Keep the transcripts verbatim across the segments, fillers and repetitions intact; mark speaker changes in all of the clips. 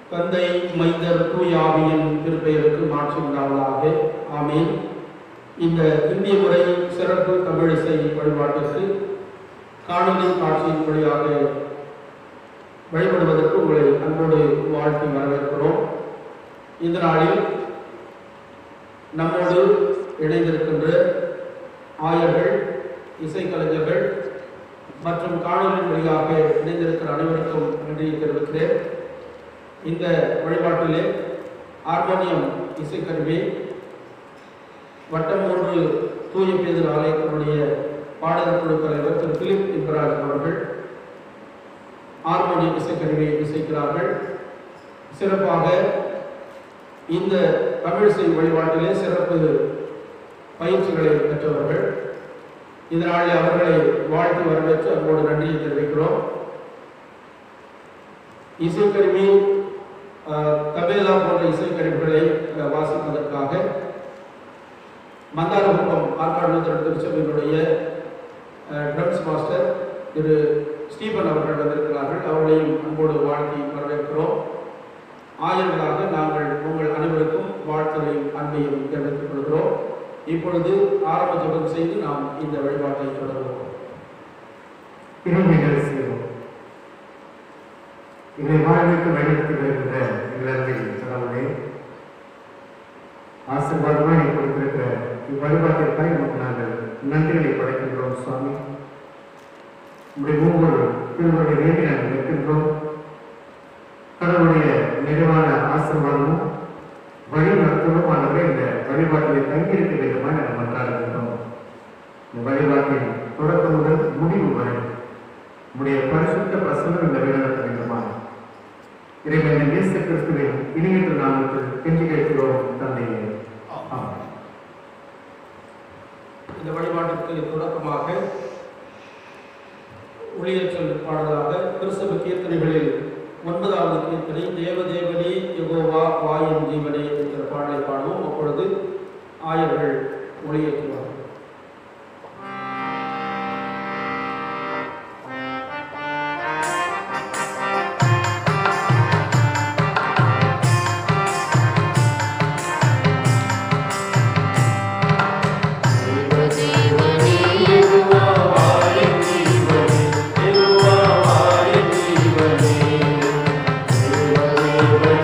Speaker 1: தந்தை மைந்தர் தூய ஆவியின் திருப்பெயருக்கு மாற்றி உண்டாவதாக. ஆமீன். இந்த இந்திய முறை சிறப்பு தமிழிசை வழிபாட்டிற்கு காணொலி காட்சியின் வழியாக வழிபடுவதற்கு உங்களை அன்போடு வாழ்த்தி வரவேற்கிறோம். இந்த நாளில் நம்மோடு இணைந்திருக்கின்ற ஆயர்கள், இசைக்கலைஞர்கள் மற்றும் காணொலி வழியாக இணைந்திருக்கிற அனைவருக்கும் நன்றியை தெரிவிக்கிறேன். இந்த வழிபாட்டிலே ஹார்மோனியம் இசைக்கருவி, வட்டம் மூன்று தூய பேதர் ஆலயத்தினுடைய பாடல் குழு தலைவர் திரு பிலிப் இப்ராஹிம் அவர்கள் ஹார்மோனியம் இசைக்கருவியை இசைக்கிறார்கள். சிறப்பாக இந்த தமிழிசை வழிபாட்டிலே சிறப்பு பயிற்சிகளை பெற்றவர்கள். இதனால் அவர்களை வாழ்த்து வரவேற்று அன்போடு நன்றியை தெரிவிக்கிறோம். இசைக்கருவி, தபேலா போன்ற இசைக்கருவிகளை வாசிப்பதற்காக மந்தாரகுப்பம் ஆற்காடு திருச்சபையினுடைய ட்ரம்ஸ் மாஸ்டர் திரு ஸ்டீபன் அவர்கள் வந்திருக்கிறார்கள். அவர்களையும் அன்போடு வாழ்த்தி வரவேற்கிறோம். ஆயர்களாக நாங்கள் உங்கள் அனைவருக்கும் வாழ்த்தையும் அன்பையும் தெரிவித்துக் கொள்கிறோம். இப்பொழுது ஆரம்ப ஜெபம் செய்து நாம் இந்த வழிபாட்டை தொடர்வோம்.
Speaker 2: இதை வாழ்வுக்கு வழிநடத்தி வருகின்ற எங்களது கடவுளே, ஆசீர்வாதமாக கொடுத்திருக்கிற இவ்வழிபாட்டிற்காக நமக்கு நாங்கள் நன்றிகளை படைக்கின்றோம். சுவாமி, உடைய ஒவ்வொரு திருவருடைய வேண்டி நாங்கள் நிற்கின்றோம். கடவுளுடைய நிறைவான ஆசீர்வாதமும் வழி நடத்துவதுமானவரை இந்த வழிபாட்டிலே தங்கியிருக்க விதமாக நாங்கள் மன்றாடுகின்றோம். இந்த வழிபாட்டின் தொடக்கம் முதல் முடிவு வரை உடைய பரிசுத்த பிரசன்னம் இந்த வழிநடத்த வேண்டுமா இறைவன் இயேசு கிறிஸ்துவின் இனியற்ற நாமத்தில் கெஞ்சி கேட்கிறோம் தந்தையே.
Speaker 1: இந்த வழிபாட்டிற்கு தொடக்கமாக ஊழியச்சொல் பாடலாக கிறிஸ்தவ கீர்த்தனைகளில் ஒன்பதாவது கீர்த்தனை தேவதேவனே யெகோவா வாயின் ஜீவனே என்கிற பாடலை பாடுவோம். அப்பொழுது ஆயர்கள் ஒளியேற்றுவார்கள்.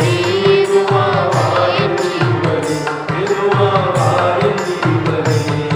Speaker 3: Thank you.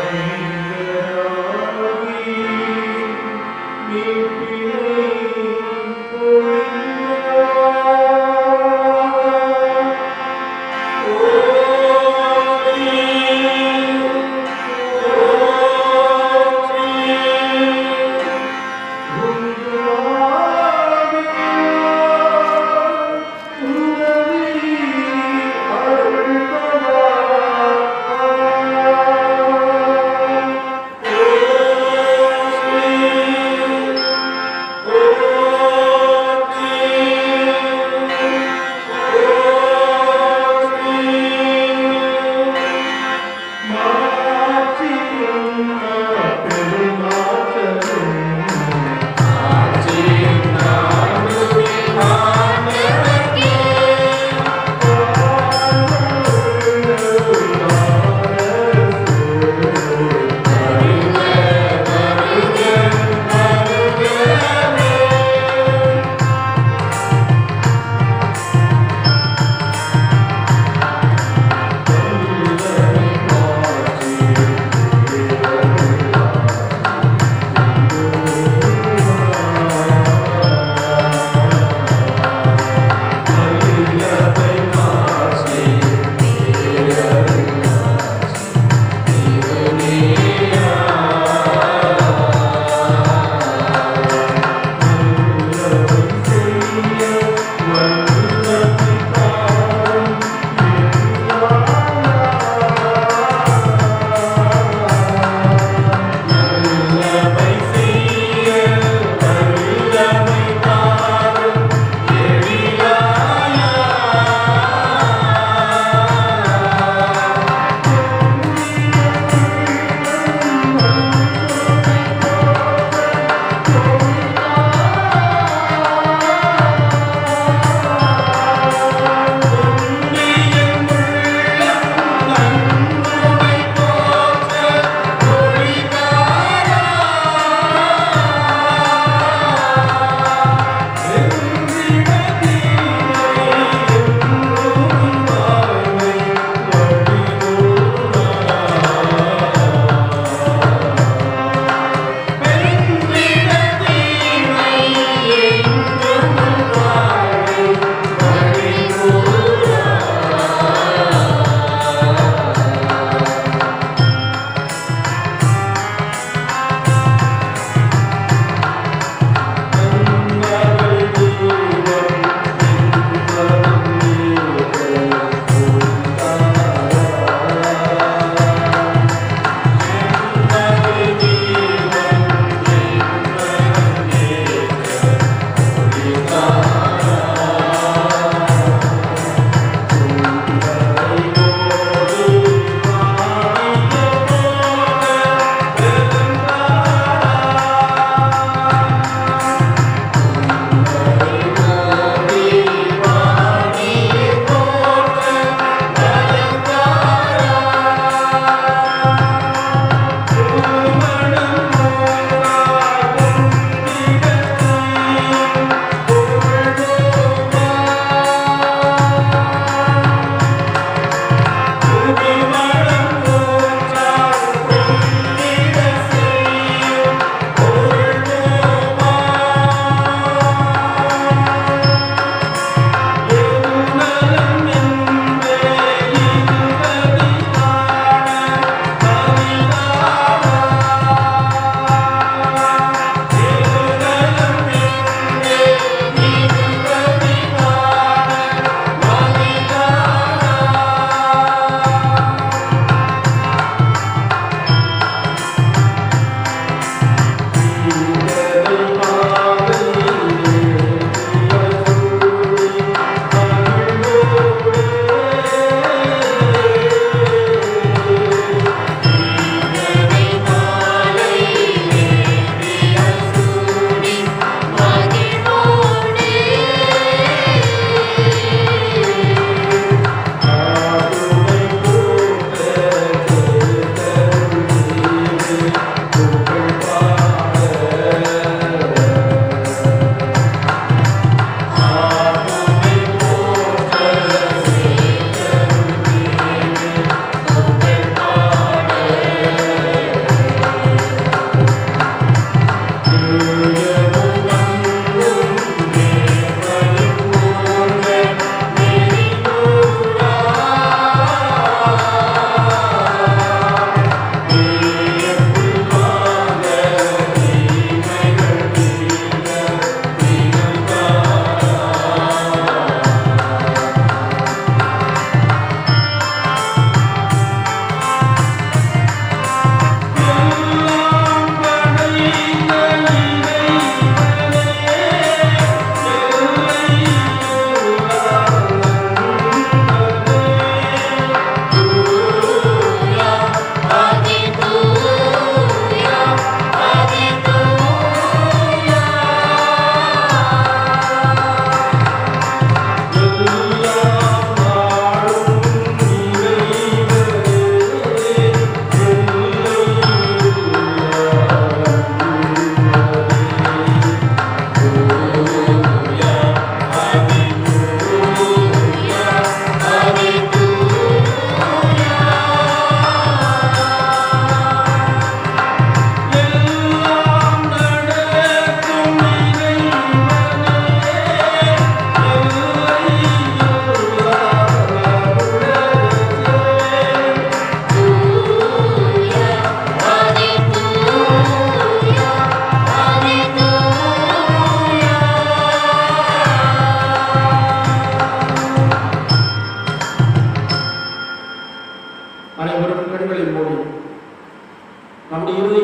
Speaker 2: Thank you.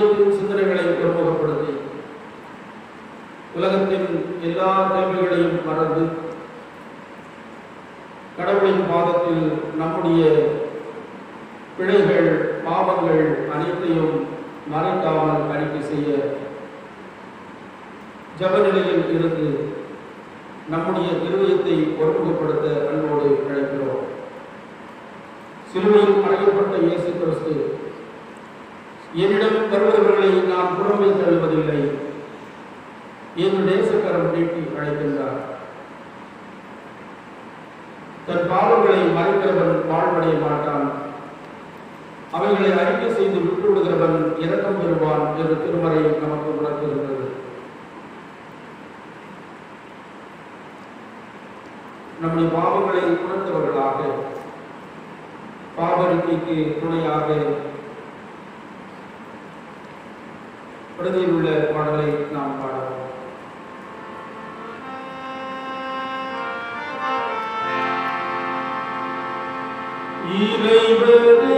Speaker 1: இருதயத்தின் சிந்தனைகளை ஒருமுகப்படுத்தி உலகத்தின் எல்லா தேவைகளையும் மறந்து கடவுளின் பாதத்தில் நம்முடைய பிழைகள் பாவங்கள் அனைத்தையும் மறைக்காமல் அறிக்கை செய்ய ஜப நிலையில் இருந்து நம்முடைய இருதயத்தை ஒருமுகப்படுத்த அன்போடு அழைக்கிறோம். சிலுவையில் அறையப்பட்ட இயேசு கிறிஸ்து என்னிடம் வருபவர்களை நான் புறம்பே தள்ளுவதில்லை என்று நேசக்கரம் நீட்டி அழைக்கின்றார். தன் பாவங்களை மறைக்கிறவன் வாழ்வடைய மாட்டான், அவைகளை அறிக்கை செய்து விட்டுவிடுகிறவன் இரக்கம் பெறுவான் என்று திருமறை நமக்கு உணர்த்துகின்றது. நம்முடைய பாவங்களை உணர்ந்தவர்களாக பாவரிக்கைக்கு துணையாக பிரதியில் உள்ள பாடலை நாம் பாடலாம். இறைவனே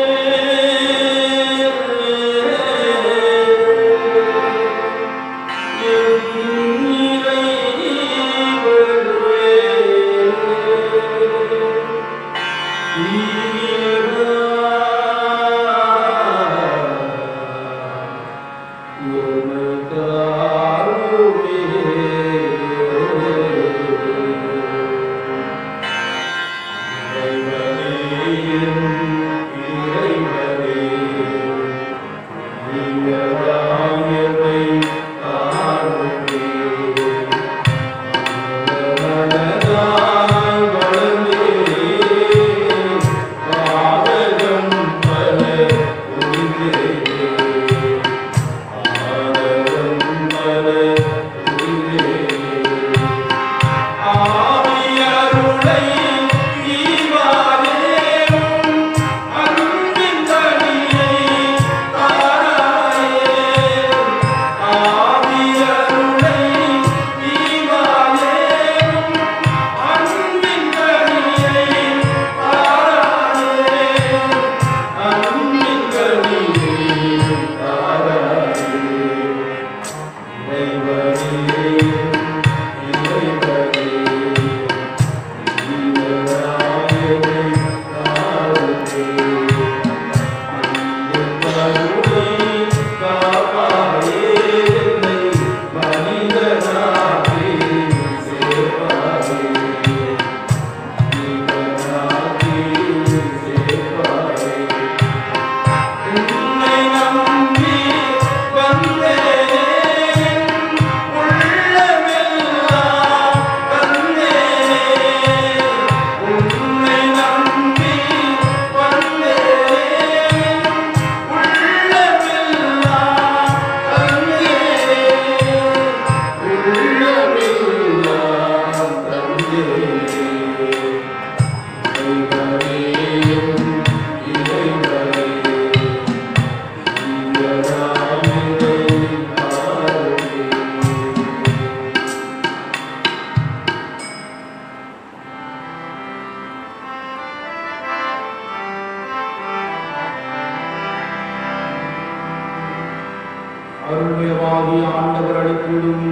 Speaker 1: அருள்மிகவாகி ஆண்டவர் அளித்திடும்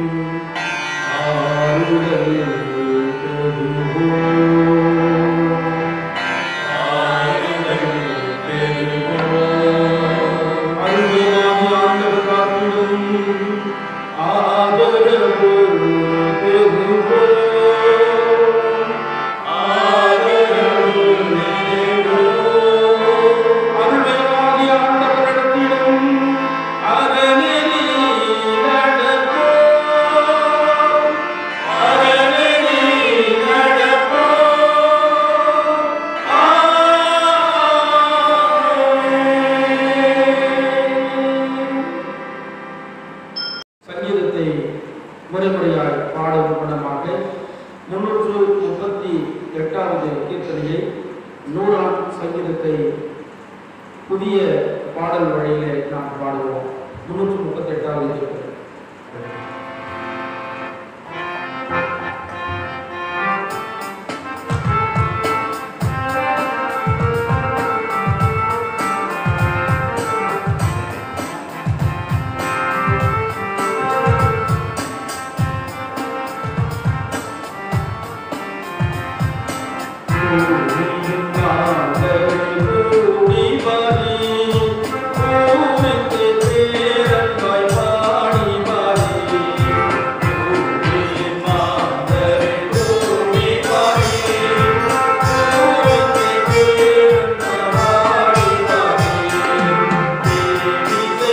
Speaker 1: ஆறுதல் அருள்மிகவாகி ஆண்டவர் காத்திடும் ஆதரவு முறைமுறையாய் பாடும் குணமாக முன்னூற்று முப்பத்தி எட்டாவது கீர்த்தனையை நூறாம் சங்கீதத்தை புதிய பாடல் வழியிலே நாம் பாடுவோம். முன்னூற்று முப்பத்தி எட்டாவது கீர்த்தனை.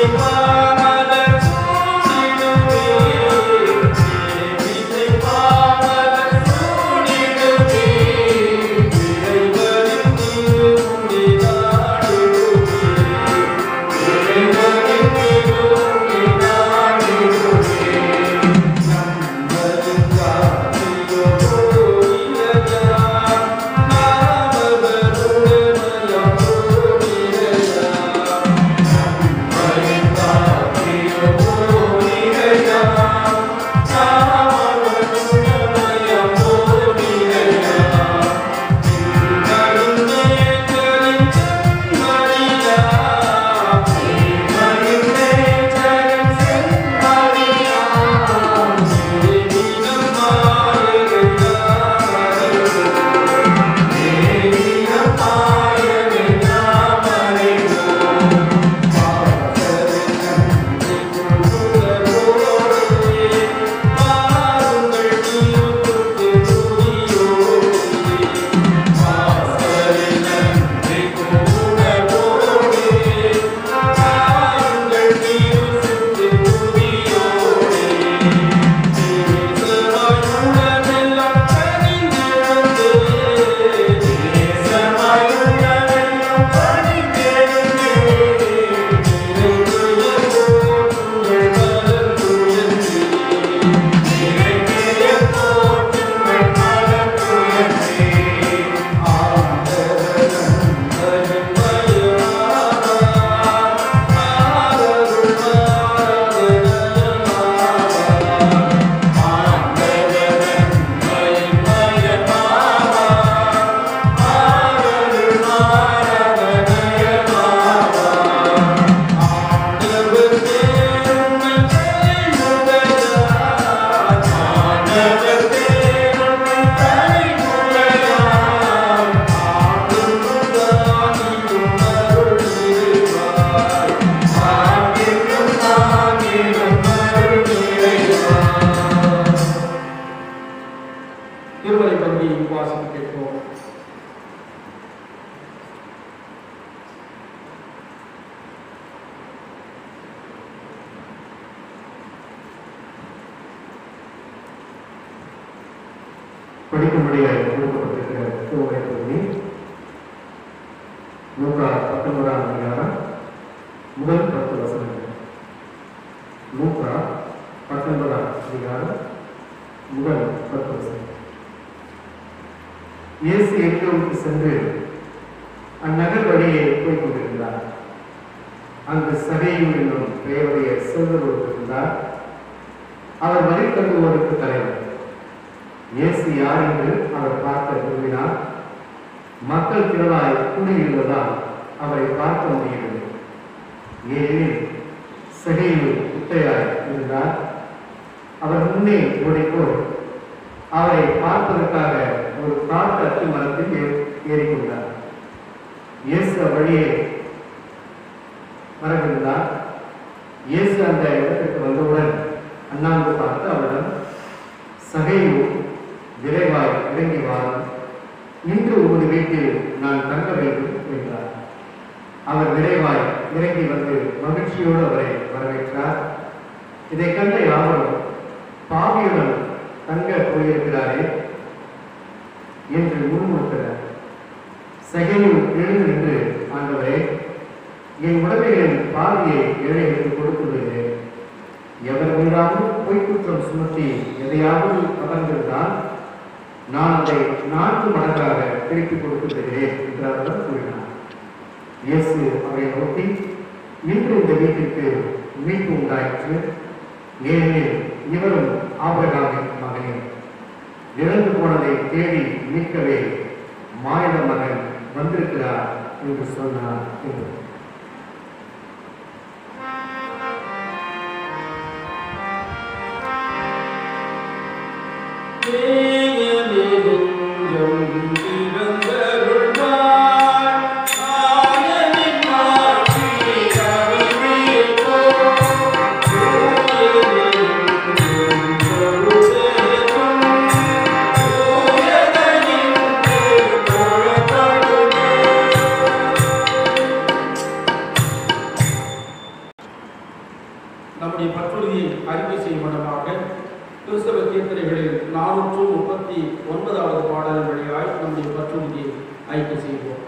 Speaker 2: படிக்கும்படியாக கொடுக்கப்பட்டிருக்கிற திருமுறை பகுதி லூக்கா பத்தொன்பதாம் அதிகாரம் முதல் பத்து வசனங்கள். லூக்கா பத்தொன்பதாம் அதிகாரம் முதல் பத்து வசனங்கள். இயேசு எரிகோவுக்கு சென்று அந்நகர் வழியே போய்க் கொண்டிருந்தார். அங்கு சகேயு என்னும் பெயருடைய செல்வர் ஒருவர் இருந்தார். அவர் வரி கட்டுவோருக்கு தலைவர். இயேசு யார் என்று அவர் பார்க்க விரும்பினார். மக்கள் திரளாய் கூடியிருந்ததால் அவரை பார்க்க முடியவில்லை. ஏனெனில் சகேயு குட்டையாய் இருந்தார். அவர் முன்னே ஓடிப்போய் அவரை பார்ப்பதற்காக ஒரு காட்டு அத்தி மரத்தில் ஏறிக்கொண்டார். இயேசு வழியே வரவிருந்தார். இயேசு அந்த இடத்திற்கு வந்தவுடன் அண்ணாந்து பார்த்து அவரிடம், சகேயு, விரைவாய் இறங்கி வாரும், இன்று உமது வீட்டில் நான் தங்க வேண்டும் என்றார். அவர் விரைவாய் இறங்கி வந்து மகிழ்ச்சியோடு அவரை வரவேற்றார். இதை கண்ட யாவரும், பாவியுடன் தங்க போயிருக்கிறாரே என்று முன்முறுத்தனர். சகேயு எழுந்து நின்று, ஆண்டவரே, என் உடமைகளின் பாதியை ஏழைகளுக்கு கொடுத்து விடுகிறேன். எவர் மீதாவது பொய்க்குற்றம் சுமத்தி எதையாவது கவர்ந்திருந்தால் நான் அதை நான்கு மடங்காக திருப்பி கொடுத்து விடுகிறேன் என்று அவர் கூறினார். இயேசு அவரை நோக்கி, இன்று இந்த வீட்டிற்கு மீட்பு உண்டாயிற்று, ஏனெனில் இவரும் ஆபிரகாமின் மகனே. இறந்து போனதை தேடி மீட்கவே மானிட மகன் வந்திருக்கிறார் என்று சொன்னார் என்று.
Speaker 1: நம்முடைய பற்றுறுதியை அறிக்கை செய்யும் விதமாக கிறிஸ்தவ கீர்த்தனைகளில் நானூற்று முப்பத்தி ஒன்பதாவது பாடல் வழியாய் நம்முடைய பற்றுறுதியை அறிக்கை செய்வோம்.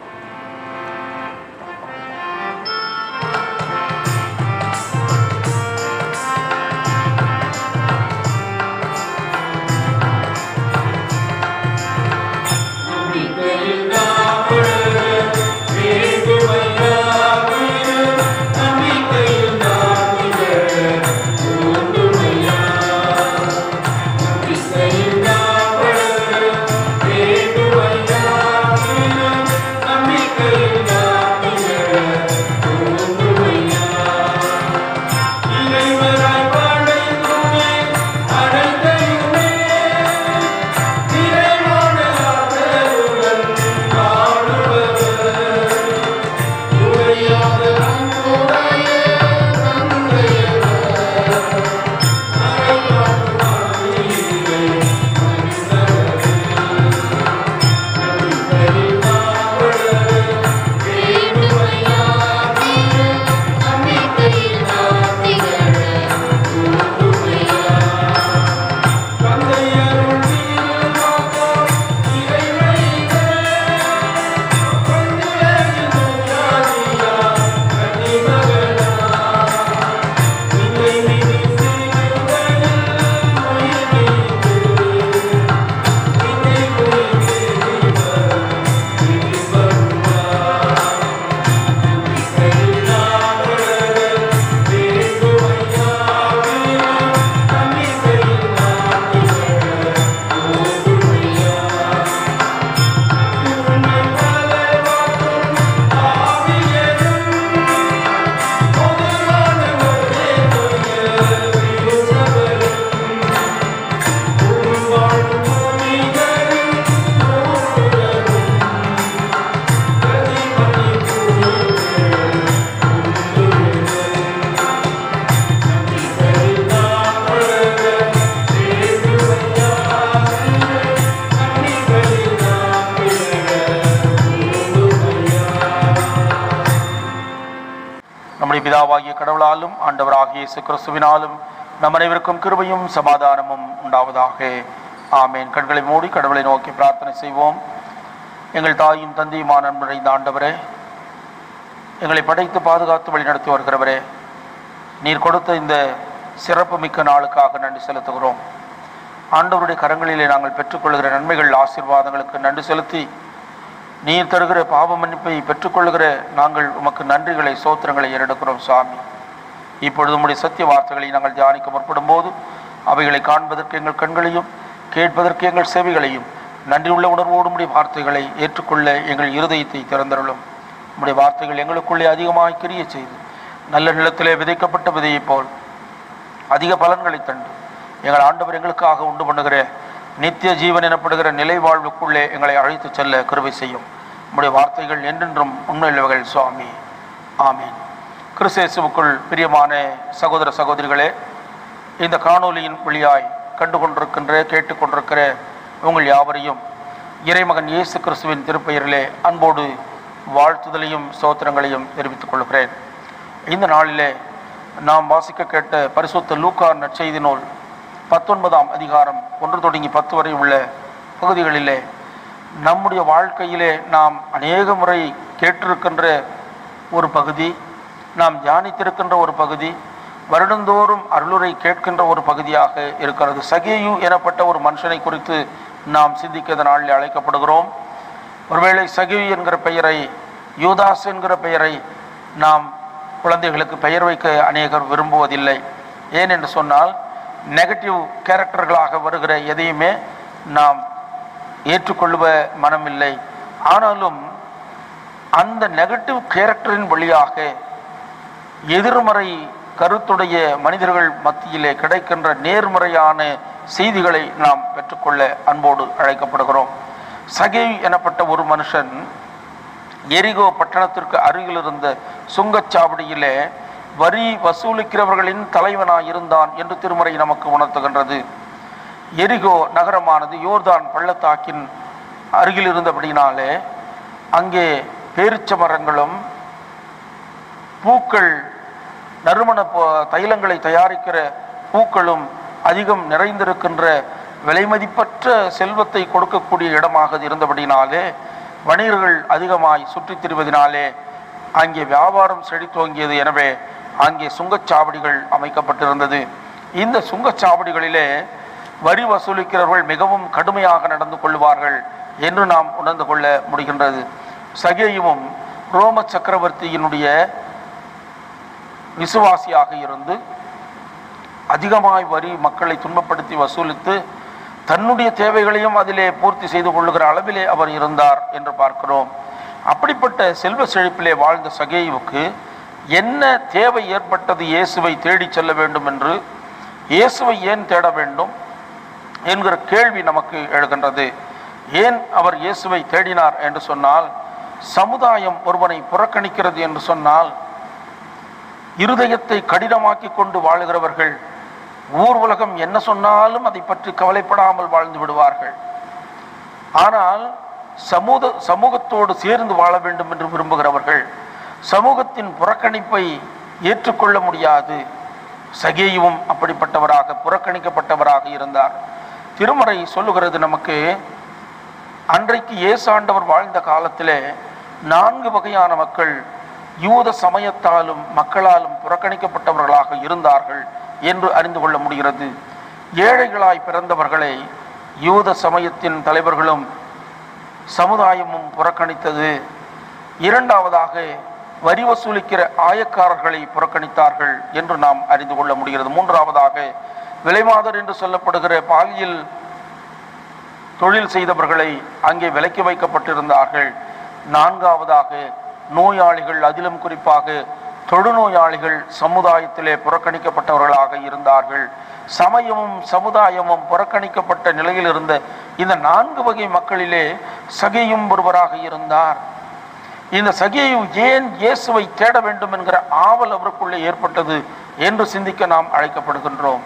Speaker 3: பிதாவாகிய கடவுளாலும் ஆண்டவராகிய இயேசு கிறிஸ்துவினாலும் நம் அனைவருக்கும் கிருபையும் சமாதானமும் உண்டாவதாக. ஆமேன். கண்களை மூடி கடவுளை நோக்கி பிரார்த்தனை செய்வோம். எங்கள் தாயும் தந்தையுமான அன்பு நிறைந்த ஆண்டவரே, எங்களை படைத்து பாதுகாத்து வழிநடத்தி வருகிறவரே, நீர் கொடுத்த இந்த சிறப்பு மிக்க நாளுக்காக நன்றி செலுத்துகிறோம். ஆண்டவருடைய கரங்களிலே நாங்கள் பெற்றுக்கொள்கிற நன்மைகள் ஆசீர்வாதங்களுக்கு நன்றி செலுத்தி நீர் தருகிற பாவ மன்னிப்பை பெற்றுக்கொள்கிற நாங்கள் உமக்கு நன்றிகளை சோத்திரங்களை ஏறெடுக்கிறோம் சுவாமி. இப்பொழுது உம்முடைய சத்திய வார்த்தைகளை நாங்கள் தியானிக்க முற்படும் போது அவைகளை காண்பதற்கு எங்கள் கண்களையும் கேட்பதற்கு எங்கள் செவிகளையும் நன்றியுள்ள உணர்வோடு உம்முடைய வார்த்தைகளை ஏற்றுக்கொள்ள எங்கள் இருதயத்தை திறந்தருளும். உம்முடைய வார்த்தைகள் எங்களுக்குள்ளே அதிகமாக கிரிய செய்து நல்ல நிலத்திலே விதைக்கப்பட்ட விதையைப் போல் அதிக பலன்களை தந்து எங்கள் ஆண்டவர் எங்களுக்காக உண்டு பண்ணுகிற நித்திய ஜீவன் எனப்படுகிற நிலை வாழ்வுக்குள்ளே எங்களை அழைத்து செல்ல கிருபை செய்யும். நம்முடைய வார்த்தைகள் என்றென்றும் உண்மையுள்ளவர்கள் சுவாமி. ஆமீன். கிறிஸ்தேசுவுக்குள் பிரியமான சகோதர சகோதரிகளே, இந்த காணொலியின் வழியாய் கண்டு கொண்டிருக்கின்ற கேட்டுக்கொண்டிருக்கிற உங்கள் யாவரையும் இறைமகன் இயேசு கிறிஸ்துவின் திருப்பெயரிலே அன்போடு வாழ்த்துதலையும் சோத்திரங்களையும் தெரிவித்துக் கொள்கிறேன். இந்த நாளிலே நாம் வாசிக்க கேட்ட பரிசுத்த லூக்கா நற்செய்தி நூல் பத்தொன்பதாம் அதிகாரம் ஒன்று தொடங்கி பத்து வரை உள்ள பகுதிகளிலே நம்முடைய வாழ்க்கையிலே நாம் அநேக முறை கேட்டிருக்கின்ற ஒரு பகுதி, நாம் தியானித்திருக்கின்ற ஒரு பகுதி, வருடந்தோறும் அருளுரை கேட்கின்ற ஒரு பகுதியாக இருக்கிறது. சகேயு எனப்பட்ட ஒரு மனுஷனை குறித்து நாம் சிந்திக்க இந்த நாளில் அழைக்கப்படுகிறோம். ஒருவேளை சகேயு என்கிற பெயரை, யூதாஸ் என்கிற பெயரை நாம் குழந்தைகளுக்கு பெயர் வைக்க அநேகர் விரும்புவதில்லை. ஏன் என்று சொன்னால், நெகட்டிவ் கேரக்டர்களாக வருகிற எதையுமே நாம் ஏற்றுக்கொள்ளுவ மனமில்லை. ஆனாலும் அந்த நெகட்டிவ் கேரக்டரின் வழியாக எதிர்மறை கருத்துடைய மனிதர்கள் மத்தியிலே கிடைக்கின்ற நேர்மறையான செய்திகளை நாம் பெற்றுக்கொள்ள அன்போடு அழைக்கப்படுகிறோம். சகேயு எனப்பட்ட ஒரு மனுஷன் எரிகோ பட்டணத்திற்கு அருகில் இருந்த சுங்கச்சாவடியிலே வரி வசூலிக்கிறவர்களின் தலைவனாய் இருந்தான் என்று திருமறை நமக்கு உணர்த்துகின்றது. எரிகோ நகரமானது யோர்தான் பள்ளத்தாக்கின் அருகில் இருந்தபடினாலே அங்கே பேரிச்ச மரங்களும் பூக்கள் நறுமண தைலங்களை தயாரிக்கிற பூக்களும் அதிகம் நிறைந்திருக்கின்ற விலைமதிப்பற்ற செல்வத்தை கொடுக்கக்கூடிய இடமாக இருந்தபடினாலே வணிகர்கள் அதிகமாய் சுற்றித் திரிவதினாலே அங்கே வியாபாரம் செழித்தோங்கியது. எனவே அங்கே சுங்கச்சாவடிகள் அமைக்கப்பட்டிருந்தது. இந்த சுங்கச்சாவடிகளிலே வரி வசூலிக்கிறவர்கள் மிகவும் கடுமையாக நடந்து கொள்வார்கள் என்று நாம் உணர்ந்து கொள்ள முடிகின்றது. சகேயுவும் ரோம சக்கரவர்த்தியினுடைய விசுவாசியாக இருந்து அதிகமாய் வரி மக்களை துன்பப்படுத்தி வசூலித்து தன்னுடைய தேவைகளையும் அதிலே பூர்த்தி செய்து கொள்ளுகிற அளவிலே அவர் இருந்தார் என்று பார்க்கிறோம். அப்படிப்பட்ட செல்வ செழிப்பிலே வாழ்ந்த சகேயுவுக்கு என்ன தேவை ஏற்பட்டது? இயேசுவை தேடி செல்ல வேண்டும் என்று, இயேசுவை ஏன் தேட வேண்டும் என்கிற கேள்வி நமக்கு எழுகின்றது. ஏன் அவர் இயேசுவை தேடினார் என்று சொன்னால், சமுதாயம் ஒருவனை புறக்கணிக்கிறது என்று சொன்னால், இருதயத்தை கடினமாக்கி கொண்டு வாழுகிறவர்கள் ஊர் உலகம் என்ன சொன்னாலும் அதை பற்றி கவலைப்படாமல் வாழ்ந்து விடுவார்கள். ஆனால் சமூக சமூகத்தோடு சேர்ந்து வாழ வேண்டும் என்று விரும்புகிறவர்கள் சமூகத்தின் புறக்கணிப்பை ஏற்றுக்கொள்ள முடியாது. சகேயுவும் அப்படிப்பட்டவராக புறக்கணிக்கப்பட்டவராக இருந்தார். திருமறை சொல்லுகிறது நமக்கு, அன்றைக்கு இயேசு ஆண்டவர் வாழ்ந்த காலத்திலே நான்கு வகையான மக்கள் யூத சமயத்தாலும் மக்களாலும் புறக்கணிக்கப்பட்டவர்களாக இருந்தார்கள் என்று அறிந்து கொள்ள முடிகிறது. ஏழைகளாய் பிறந்தவர்களை யூத சமயத்தின் தலைவர்களும் சமுதாயமும் புறக்கணித்தது. இரண்டாவதாக வரி வசூலிக்கிற ஆயக்காரர்களை புறக்கணித்தார்கள் என்று நாம் அறிந்து கொள்ள முடிகிறது. மூன்றாவதாக விலைமாதர் என்று சொல்லப்படுகிற பாலியல் தொழில் செய்தவர்களை அங்கே விலக்கி வைக்கப்பட்டிருந்தார்கள். நான்காவதாக நோயாளிகள், அதிலும் குறிப்பாக தொழுநோயாளிகள் சமுதாயத்திலே புறக்கணிக்கப்பட்டவர்களாக இருந்தார்கள். சமயமும் சமுதாயமும் புறக்கணிக்கப்பட்ட நிலையில் இருந்த இந்த நான்கு வகை மக்களிலே சகேயும் ஒருவராக இருந்தார். இந்த சகேயு ஏன் இயேசுவை தேட வேண்டும் என்கிற ஆவல் அவருக்குள்ளே ஏற்பட்டது என்று சிந்திக்க நாம் அழைக்கப்படுகின்றோம்.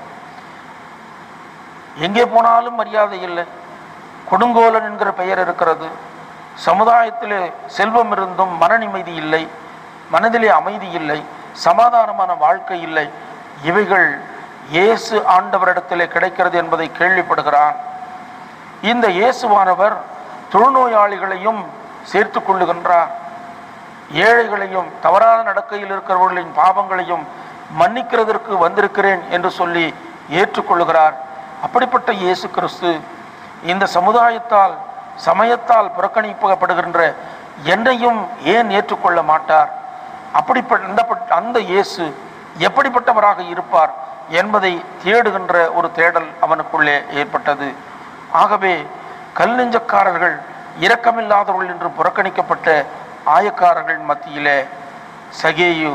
Speaker 3: எங்கே போனாலும் மரியாதை இல்லை, கொடுங்கோலன் என்கிற பெயர் இருக்கிறது, சமுதாயத்திலே செல்வம் இருந்தும் மன நிம்மதி இல்லை, மனதிலே அமைதி இல்லை, சமாதானமான வாழ்க்கை இல்லை. இவைகள் இயேசு ஆண்டவரிடத்திலே கிடைக்கிறது என்பதை கேள்விப்படுகிறான். இந்த இயேசுவானவர் தொழுநோயாளிகளையும் சேர்த்து கொள்ளுகின்றார், ஏழைகளையும் தவறான நடக்கையில் இருக்கிறவர்களின் பாவங்களையும் மன்னிக்கிறதற்கு வந்திருக்கிறேன் என்று சொல்லி ஏற்றுக்கொள்ளுகிறார். அப்படிப்பட்ட இயேசு கிறிஸ்து இந்த சமுதாயத்தால் சமயத்தால் புறக்கணிக்கப்படுகின்ற என்னையும் ஏன் ஏற்றுக்கொள்ள மாட்டார்? அப்படிப்பட்ட அந்த இயேசு எப்படிப்பட்டவராக இருப்பார் என்பதை தேடுகின்ற ஒரு தேடல் அவனுக்குள்ளே ஏற்பட்டது. ஆகவே கல் நெஞ்சக்காரர்கள், இரக்கமில்லாதவர்கள் என்று புறக்கணிக்கப்பட்ட ஆயக்காரர்கள் மத்தியிலே சகேயு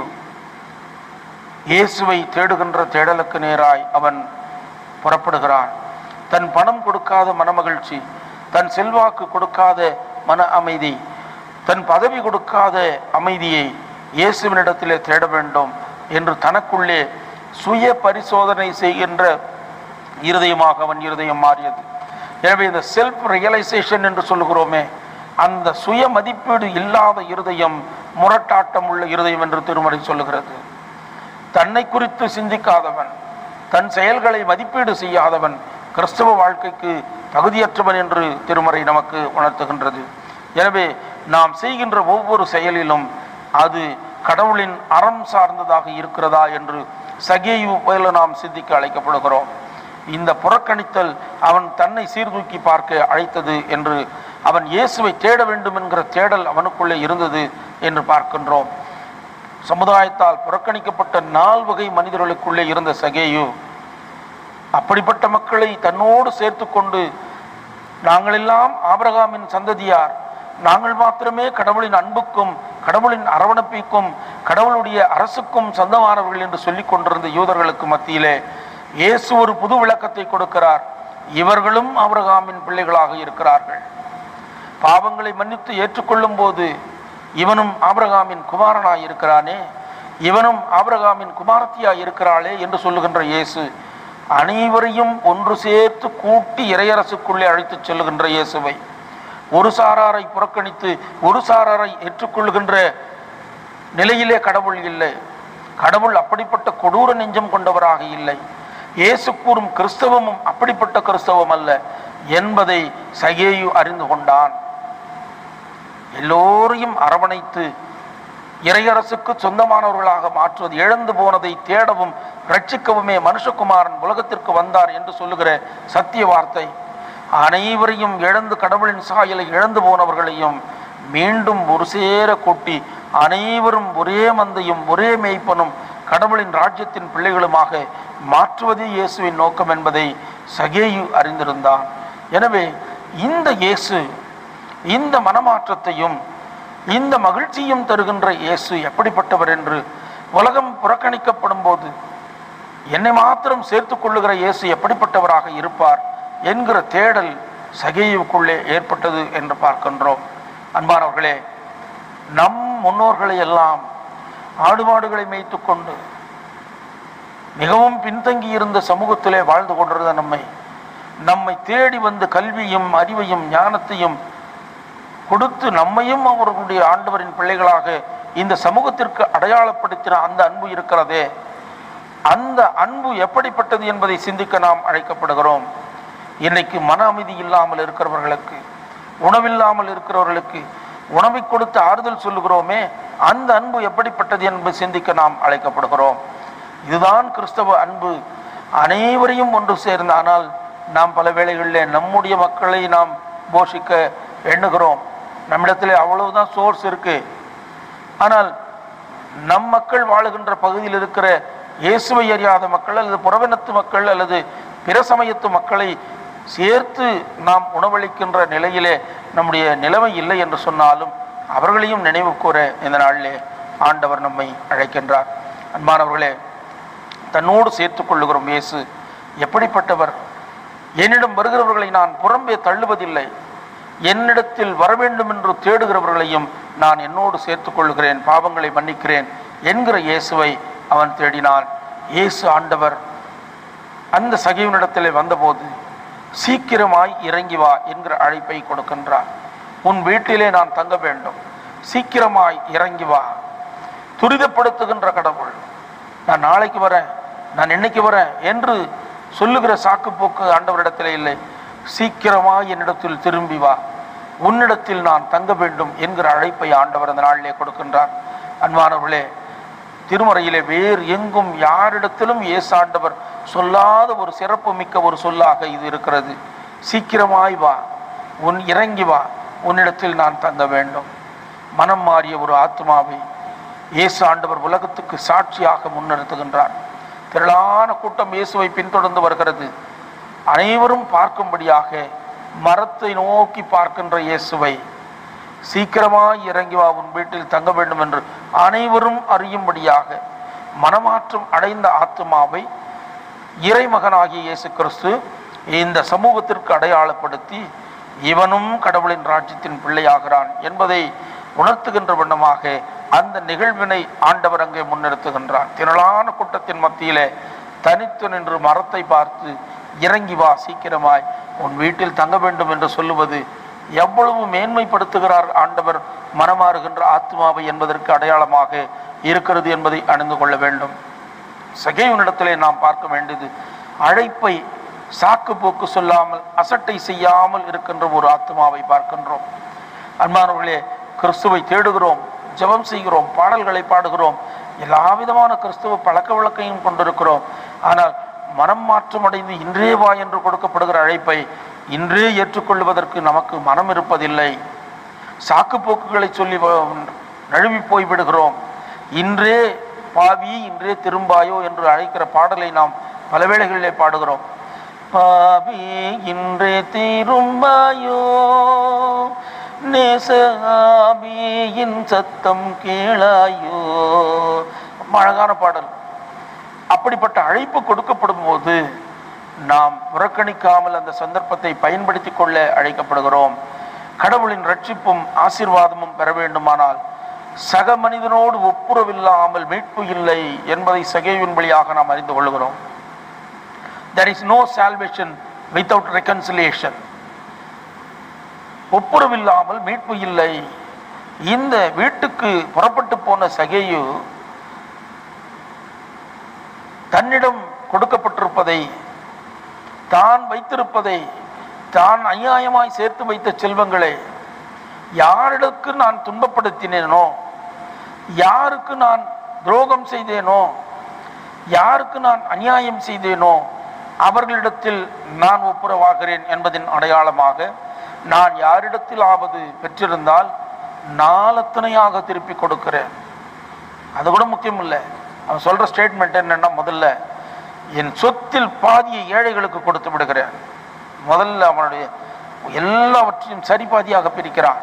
Speaker 3: இயேசுவை தேடுகின்ற தேடலுக்கு நேராய் அவன் புறப்படுகிறான். தன் பணம் கொடுக்காத மனமகிழ்ச்சி, தன் செல்வாக்கு கொடுக்காத மன அமைதி, தன் பதவி கொடுக்காத அமைதியை இயேசுவினிடத்திலே தேட வேண்டும் என்று தனக்குள்ளே சுய பரிசோதனை செய்கின்ற இருதயமாக அவன் இருதயம் மாறியது. எனவே இந்த செல்ஃப் ரியலைசேஷன் என்று சொல்லுகிறோமே, அந்த சுய மதிப்பீடு இல்லாத இருதயம் முரட்டாட்டம் உள்ள இருதயம் என்று திருமறை சொல்லுகிறது. தன்னை குறித்து சிந்திக்காதவன், தன் செயல்களை மதிப்பீடு செய்யாதவன் கிறிஸ்தவ வாழ்க்கைக்கு தகுதியற்றவன் என்று திருமறை நமக்கு உணர்த்துகின்றது. எனவே நாம் செய்கின்ற ஒவ்வொரு செயலிலும் அது கடவுளின் அறம் சார்ந்ததாக இருக்கிறதா என்று சகேயு போல நாம் சிந்திக்க அழைக்கப்படுகிறோம். இந்த புறக்கணித்தல் அவன் தன்னை சீர்தூக்கி பார்க்க அழைத்தது என்று, அவன் இயேசுவை தேட வேண்டும் என்கிற தேடல் அவனுக்குள்ளே இருந்தது என்று பார்க்கின்றோம். சமுதாயத்தால் புறக்கணிக்கப்பட்ட நால் வகை மனிதர்களுக்குள்ளே இருந்த சகேயு அப்படிப்பட்ட மக்களை தன்னோடு சேர்த்து கொண்டு, நாங்கள் எல்லாம் ஆபிரகாமின் சந்ததியார், நாங்கள் மாத்திரமே கடவுளின் அன்புக்கும் கடவுளின் அரவணைப்புக்கும் கடவுளுடைய அரசுக்கும் சொந்தமானவர்கள் என்று சொல்லிக் கொண்டிருந்த யூதர்களுக்கு மத்தியிலே இயேசு ஒரு புது விளக்கத்தை கொடுக்கிறார். இவர்களும் ஆபிரகாமின் பிள்ளைகளாக இருக்கிறார்கள். பாவங்களை மன்னித்து ஏற்றுக்கொள்ளும் போது இவனும் ஆபிரகாமின் குமாரனாய் இருக்கிறானே, இவனும் ஆபிரகாமின் குமாரத்தியாய் இருக்கிறாளே என்று சொல்லுகின்ற இயேசு அனைவரையும் ஒன்று சேர்த்து கூட்டி இறையரசுக்குள்ளே அழைத்துச் செல்லுகின்ற இயேசுவை, ஒரு சாராரை புறக்கணித்து ஒரு சாராரை ஏற்றுக்கொள்ளுகின்ற நிலையிலே கடவுள் இல்லை. கடவுள் அப்படிப்பட்ட கொடூர நெஞ்சம் கொண்டவராக இல்லை. இயேசு கூறும் கிறிஸ்தவமும் அப்படிப்பட்ட கிறிஸ்தவம் அல்ல என்பதை சகேயு அறிந்து கொண்டான். எல்லோரையும் அரவணைத்து இறையரசுக்கு சொந்தமானவர்களாக மாற்றுவது, இழந்து போனதை தேடவும் ரட்சிக்கவுமே மனுஷகுமாரன் உலகத்திற்கு வந்தார் என்று சொல்லுகிற சத்திய வார்த்தை அனைவரையும் இழந்து, கடவுளின் சாயலை இழந்து போனவர்களையும் மீண்டும் ஒரு சேர கூட்டி அனைவரும் ஒரே மந்தையும் ஒரே மேய்ப்பனும் கடவுளின் ராஜ்யத்தின் பிள்ளைகளுமாக மாற்றுவதே இயேசுவின் நோக்கம் என்பதை சகேயு அறிந்திருந்தான். எனவே இந்த இயேசு இந்த மனமாற்றத்தையும் இந்த மகிழ்ச்சியும் தருகின்ற இயேசு எப்படிப்பட்டவர் என்று உலகம் புறக்கணிக்கப்படும் போது என்னை மாத்திரம் சேர்த்து கொள்ளுகிற இயேசு எப்படிப்பட்டவராக இருப்பார் என்கிற தேடல் சகேயுக்குள்ளே ஏற்பட்டது என்று பார்க்கின்றோம். அன்பானவர்களே, நம் முன்னோர்களை எல்லாம் ஆடு மாடுகளை மேய்த்து கொண்டு மிகவும் பின்தங்கி இருந்த சமூகத்திலே வாழ்ந்து கொண்டிருந்த நம்மை நம்மை தேடி வந்து கல்வியும் அறிவையும் ஞானத்தையும் கொடுத்து நம்மையும் அவர்களுடைய ஆண்டவரின் பிள்ளைகளாக இந்த சமூகத்திற்கு அடையாளப்படுத்தின அந்த அன்பு இருக்கிறதே, அந்த அன்பு எப்படிப்பட்டது என்பதை சிந்திக்க நாம் அழைக்கப்படுகிறோம். இன்னைக்கு மன அமைதி இல்லாமல் இருக்கிறவர்களுக்கு, உணவில்லாமல் இருக்கிறவர்களுக்கு உணவை கொடுத்து ஆறுதல் சொல்லுகிறோமே, அந்த அன்பு எப்படிப்பட்டது என்பதை சிந்திக்க நாம் அழைக்கப்படுகிறோம். இதுதான் கிறிஸ்தவ அன்பு. அனைவரையும் ஒன்று சேர்ந்த, ஆனால் நாம் பல வேளைகளிலே நம்முடைய மக்களை நாம் போஷிக்க எண்ணுகிறோம். நம்மிடத்திலே அவ்வளவுதான் சோர்ஸ் இருக்கு. ஆனால் நம் மக்கள் வாழுகின்ற பகுதியில் இருக்கிற இயேசுவை அறியாத மக்கள் அல்லது புறவினத்து மக்கள் அல்லது பிற சமயத்து மக்களை சேர்த்து நாம் உணவளிக்கின்ற நிலையிலே நம்முடைய நிலைமை இல்லை என்று சொன்னாலும் அவர்களையும் நினைவு கூற இந்த நாளிலே ஆண்டவர் நம்மை அழைக்கின்றார். அன்பானவர்களே, தன்னோடு சேர்த்து கொள்ளுகிறோம். இயேசு எப்படிப்பட்டவர்? என்னிடம் வருகிறவர்களை நான் புறம்பே தள்ளுவதில்லை, என்னிடத்தில் வர வேண்டும் என்று தேடுகிறவர்களையும் நான் என்னோடு சேர்த்து கொள்கிறேன், பாவங்களை மன்னிக்கிறேன் என்கிற இயேசுவை அவன் தேடினான். இயேசு ஆண்டவர் அந்த சகேயுவினிடத்திலே வந்தபோது சீக்கிரமாய் இறங்கி வா என்கிற அழைப்பை கொடுக்கின்றார். உன் வீட்டிலே நான் தங்க வேண்டும், சீக்கிரமாய் இறங்கி வா. துரிதப்படுத்துகின்ற கடவுள். நான் நாளைக்கு வரேன், நான் இன்னைக்கு வரேன் என்று சொல்லுகிற சாக்கு போக்கு ஆண்டவரிடத்திலே இல்லை. சீக்கிரமாய் என்னிடத்தில் திரும்பி வா, உன்னிடத்தில் நான் தங்க வேண்டும் என்கிற அழைப்பை ஆண்டவர் அந்த நாளிலே கொடுக்கின்றார். அன்பானவர்களே, திருமறையிலே வேறு எங்கும் யாரிடத்திலும் இயேசு ஆண்டவர் சொல்லாத ஒரு சிறப்பு மிக்க ஒரு சொல்லாக இது இருக்கிறது. சீக்கிரமாய் வா, உன் இறங்கி வா, உன்னிடத்தில் நான் தங்க வேண்டும். மனம் மாறிய ஒரு ஆத்மாவை இயேசு ஆண்டவர் உலகத்துக்கு சாட்சியாக முன்னிறுத்துகின்றார். திரளான கூட்டம் இயேசுவை பின்தொடர்ந்து வருகிறது. அனைவரும் பார்க்கும்படியாக மரத்தை நோக்கி பார்க்கின்ற இயேசுவை சீக்கிரமாய் இறங்கி வா, உன் வீட்டில் தங்க வேண்டும் என்று அனைவரும் அறியும்படியாக மனமாற்றம் அடைந்த ஆத்மாவை இறைமகனாகிய இயேசு கிறிஸ்து இந்த சமூகத்திற்கு அடையாளப்படுத்தி இவனும் கடவுளின் ராஜ்யத்தின் பிள்ளையாகிறான் என்பதை உணர்த்துகின்ற வண்ணமாக அந்த நிகழ்வினை ஆண்டவர் அங்கே முன்னிறுத்துகின்றார். திரளான கூட்டத்தின் மத்தியிலே தனித்து நின்று மரத்தை பார்த்து இறங்கி வா, சீக்கிரமாய் உன் வீட்டில் தங்க வேண்டும் என்று சொல்லுவது எவ்வளவு மேன்மைப்படுத்துகிறார் ஆண்டவர் மனமாறுகின்ற ஆத்மாவை என்பதற்கு அடையாளமாக இருக்கிறது என்பதை அறிந்து கொள்ள வேண்டும். சகேயுனிடத்திலே நாம் பார்க்க வேண்டியது அழைப்பை சாக்கு போக்கு சொல்லாமல் அசட்டை செய்யாமல் இருக்கின்ற ஒரு ஆத்மாவை பார்க்கின்றோம். அன்பானவர்களே, கிறிஸ்துவை தேடுகிறோம், ஜெபம் செய்கிறோம், பாடல்களை பாடுகிறோம், எல்லா விதமான கிறிஸ்துவ பழக்க வழக்கையும் கொண்டிருக்கிறோம். ஆனால் மனம் மாற்றம் அடைந்து இன்றே வா என்று கொடுக்கப்படுகிற அழைப்பை இன்றே ஏற்றுக்கொள்வதற்கு நமக்கு மனம் இருப்பதில்லை. சாக்கு போக்குகளை சொல்லி நழுவி போய்விடுகிறோம். இன்றே பாவி, இன்றே திரும்பாயோ என்று அழைக்கிற பாடலை நாம் பல வேளைகளிலே பாடுகிறோம். பாவி இன்றே திரும்பாயோ, நேசாபியின் சத்தம் கேளாயோ. அழகான பாடல். அப்படிப்பட்ட அழைப்பு கொடுக்கப்படும் போது நாம் புறக்கணிக்காமல் அந்த சந்தர்ப்பத்தை பயன்படுத்தி கொள்ள அழைக்கப்படுகிறோம். கடவுளின் ரட்சிப்பும் ஆசீர்வாதமும் பெற வேண்டுமானால் சக மனிதனோடு ஒப்புரவில்லாமல் மீட்பு இல்லை என்பதை சகேயுவின் வழியாக நாம் அறிந்து கொள்கிறோம். There is no salvation without reconciliation. ஒப்புரவில்லாமல் மீட்பு இல்லை. இந்த வீட்டுக்கு புறப்பட்டு போன சகேயு தன்னிடம் கொடுக்கப்பட்டிருப்பதை, தான் வைத்திருப்பதை, தான் அநியாயமாய் சேர்த்து வைத்த செல்வங்களை யாருக்கு நான் துன்பப்படுத்தினேனோ, யாருக்கு நான் துரோகம் செய்தேனோ, யாருக்கு நான் அநியாயம் செய்தேனோ அவர்களிடத்தில் நான் ஒப்புரவாகிறேன் என்பதின் அடையாளமாக நான் யாரிடத்தில் ஆவது பெற்றிருந்தால் நாலத்தனையாக திருப்பி கொடுக்கிறேன். அது கூட முக்கியம் இல்லை. அவன் சொல்ற ஸ்டேட்மெண்ட் என்னன்னா, முதல்ல என் சொத்தில் பாதியை ஏழைகளுக்கு கொடுத்து விடுகிறேன். முதல்ல அவனுடைய எல்லாவற்றையும் சரி பாதியாக பிரிக்கிறான்.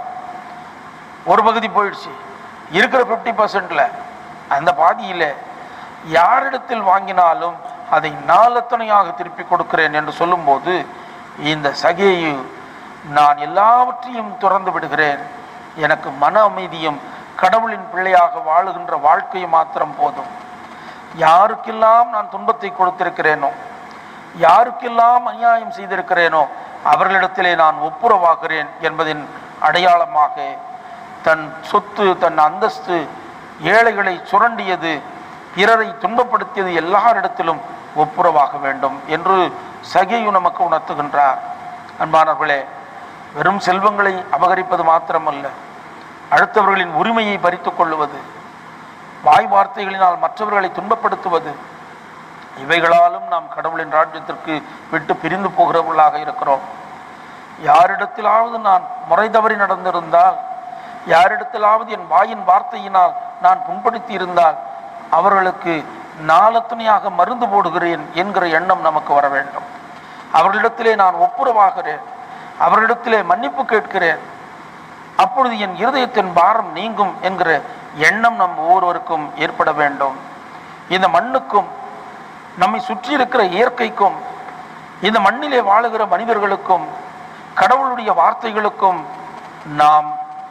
Speaker 3: ஒரு பகுதி போயிடுச்சு, இருக்கிற பிப்டி பர்சன்ட்ல அந்த பாதியில யாரிடத்தில் வாங்கினாலும் அதை நாலத்தனையாக திருப்பி கொடுக்கிறேன் என்று சொல்லும்போது, இந்த சகேயு நான் எல்லாவற்றையும் துறந்து விடுகிறேன், எனக்கு மன அமைதியும் கடவுளின் பிள்ளையாக வாழுகின்ற வாழ்க்கையை மாத்திரம் போதும், யாருக்கெல்லாம் நான் துன்பத்தை கொடுத்திருக்கிறேனோ, யாருக்கெல்லாம் அநியாயம் செய்திருக்கிறேனோ அவர்களிடத்திலே நான் ஒப்புரவாகிறேன் என்பதின் அடையாளமாக தன் சொத்து, தன் அந்தஸ்து, ஏழைகளை சுரண்டியது, பிறரை துன்பப்படுத்தியது எல்லாரிடத்திலும் ஒப்புரவாக வேண்டும் என்று சகேயு நமக்கு உணர்த்துகின்றார். அன்பானவர்களே, வெறும் செல்வங்களை அபகரிப்பது மாத்திரமல்ல, அடுத்தவர்களின் உரிமையை பறித்துக் கொள்ளுவது, வாய் வார்த்தைகளினால் மற்றவர்களை துன்பப்படுத்துவது, இவைகளாலும் நாம் கடவுளின் ராஜ்யத்திற்கு விட்டு பிரிந்து போகிறவர்களாக இருக்கிறோம். யாரிடத்திலாவது நான் முறை தவறி நடந்திருந்தால், யாரிடத்திலாவது என் வாயின் வார்த்தையினால் நான் புண்படுத்தி இருந்தால் அவர்களுக்கு நாலத்தனையாக மருந்து போடுகிறேன் என்கிற எண்ணம் நமக்கு வர வேண்டும். அவர்களிடத்திலே நான் ஒப்புரவாகிறேன், அவர்களிடத்திலே மன்னிப்பு கேட்கிறேன், அப்பொழுது என் இருதயத்தின் பாரம் நீங்கும் என்கிற எண்ணம் நம் ஒவ்வொருவருக்கும் ஏற்பட வேண்டும். இந்த மண்ணுக்கும் நம்மை சுற்றி இருக்கிற இயற்கைக்கும் இந்த மண்ணிலே வாழுகிற மனிதர்களுக்கும் கடவுளுடைய வார்த்தைகளுக்கும் நாம்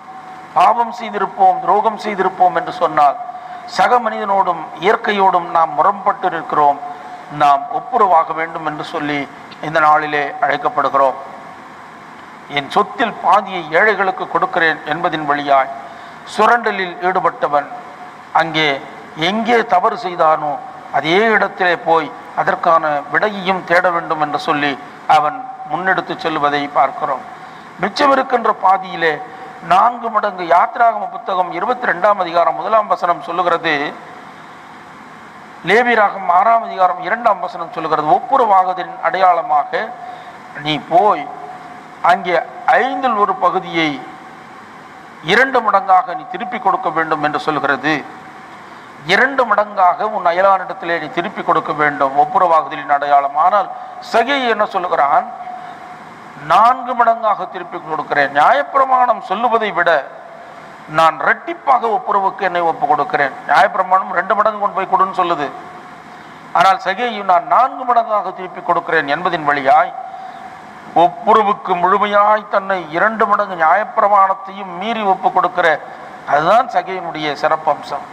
Speaker 3: பாவம் செய்திருப்போம், துரோகம் செய்திருப்போம் என்று சொன்னால் சக மனிதனோடும் இயற்கையோடும் நாம் முரண்பட்டு இருக்கிறோம், நாம் ஒப்புரவாக வேண்டும் என்று சொல்லி இந்த நாளிலே அழைக்கப்படுகிறோம். என் சொத்தில் பாதியை ஏழைகளுக்கு கொடுக்கிறேன் என்பதின் வழியாய் சுரண்டலில் ஈடுபட்டவன் அங்கே எங்கே தவறு செய்தானோ அதே இடத்திலே போய் அதற்கான விடையையும் தேட வேண்டும் என்று சொல்லி அவன் முன்னெடுத்து செல்வதை பார்க்கிறோம். மிச்சமிருக்கின்ற பாதியிலே நான்கு மடங்கு யாத்திராகம புத்தகம் இருபத்தி ரெண்டாம் அதிகாரம் முதலாம் வசனம் சொல்லுகிறது, லேவியராகமம் ஆறாம் அதிகாரம் இரண்டாம் வசனம் சொல்லுகிறது, ஒப்புரவாகுவதின் அடையாளமாக நீ போய் அங்கே ஐந்தில் ஒரு பகுதியை இரண்டு மடங்காக நீ திருப்பி கொடுக்க வேண்டும் என்று சொல்கிறது. இரண்டு மடங்காக உன் அயலானிடத்திலே நீ திருப்பி கொடுக்க வேண்டும், ஒப்புரவாகுதலின் அடையாளம். ஆனால் சகேயு என்ன சொல்லுகிறான்? நான்கு மடங்காக திருப்பி கொடுக்கிறேன். நியாயப்பிரமாணம் சொல்லுவதை விட நான் இரட்டிப்பாக ஒப்புரவுக்கு என்னை ஒப்பு கொடுக்கிறேன். நியாயப்பிரமாணம் ரெண்டு மடங்கு கொண்டு போய் கொடுன்னு சொல்லுது, ஆனால் சகேயு நான் நான்கு மடங்காக திருப்பி கொடுக்கிறேன் என்பதின் வழியாய் ஒப்புரவுக்கு முழுமையாய் தன்னை இரண்டு மடங்கு நியாயப்பிரமாணத்தையும் மீறி ஒப்பு கொடுக்கிற, அதுதான் சகேயுனுடைய சிறப்பம்சம்.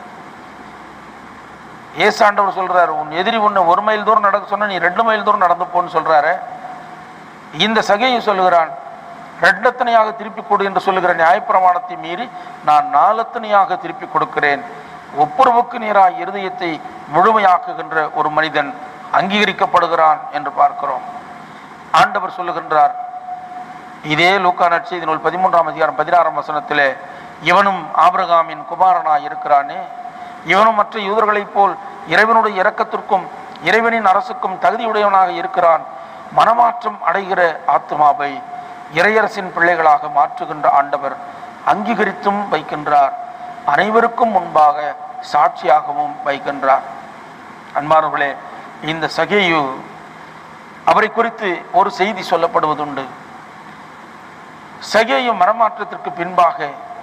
Speaker 3: ஏசாண்டவர் சொல்றாரு, உன் எதிரி உன்னை ஒரு மைல் தூரம் நடக்க சொன்ன நீ ரெண்டு மைல் தூரம் நடந்து போன்னு சொல்றாரு. இந்த சகேயு சொல்லுகிறான், ரெண்டத்தனையாக திருப்பி கொடு என்று சொல்லுகிற நியாயப்பிரமாணத்தை மீறி நான் நாலத்தனையாக திருப்பி கொடுக்கிறேன். ஒப்புரவுக்கு நேராக இருதயத்தை முழுமையாக்குகின்ற ஒரு மனிதன் அங்கீகரிக்கப்படுகிறான் என்று பார்க்கிறோம். ஆண்டவர் சொல்லுகின்றார், இதே லூக்கா நற்செய்தி நூல் பதிமூன்றாம் அதிகாரம் பதினாறாம் வசனத்திலே, இவனும் ஆபிரகாமின் குமாரனாய் இருக்கிறானே, இவனும் மற்ற யூதர்களைப் போல் இறைவனுடைய இரக்கத்திற்கும் இறைவனின் அரசுக்கும் தகுதியுடையவனாக இருக்கிறான். மனமாற்றம் அடைகிற ஆத்மாவை இறையரசின் பிள்ளைகளாக மாற்றுகின்ற ஆண்டவர் அங்கீகரித்தும் வைக்கின்றார், அனைவருக்கும் முன்பாக சாட்சியாகவும் வைக்கின்றார். அன்பானவர்களே, இந்த சகேயு அவரை குறித்து ஒரு செய்தி சொல்லப்படுவதுண்டு. சகேயு மனமாற்றத்திற்கு பின்பாக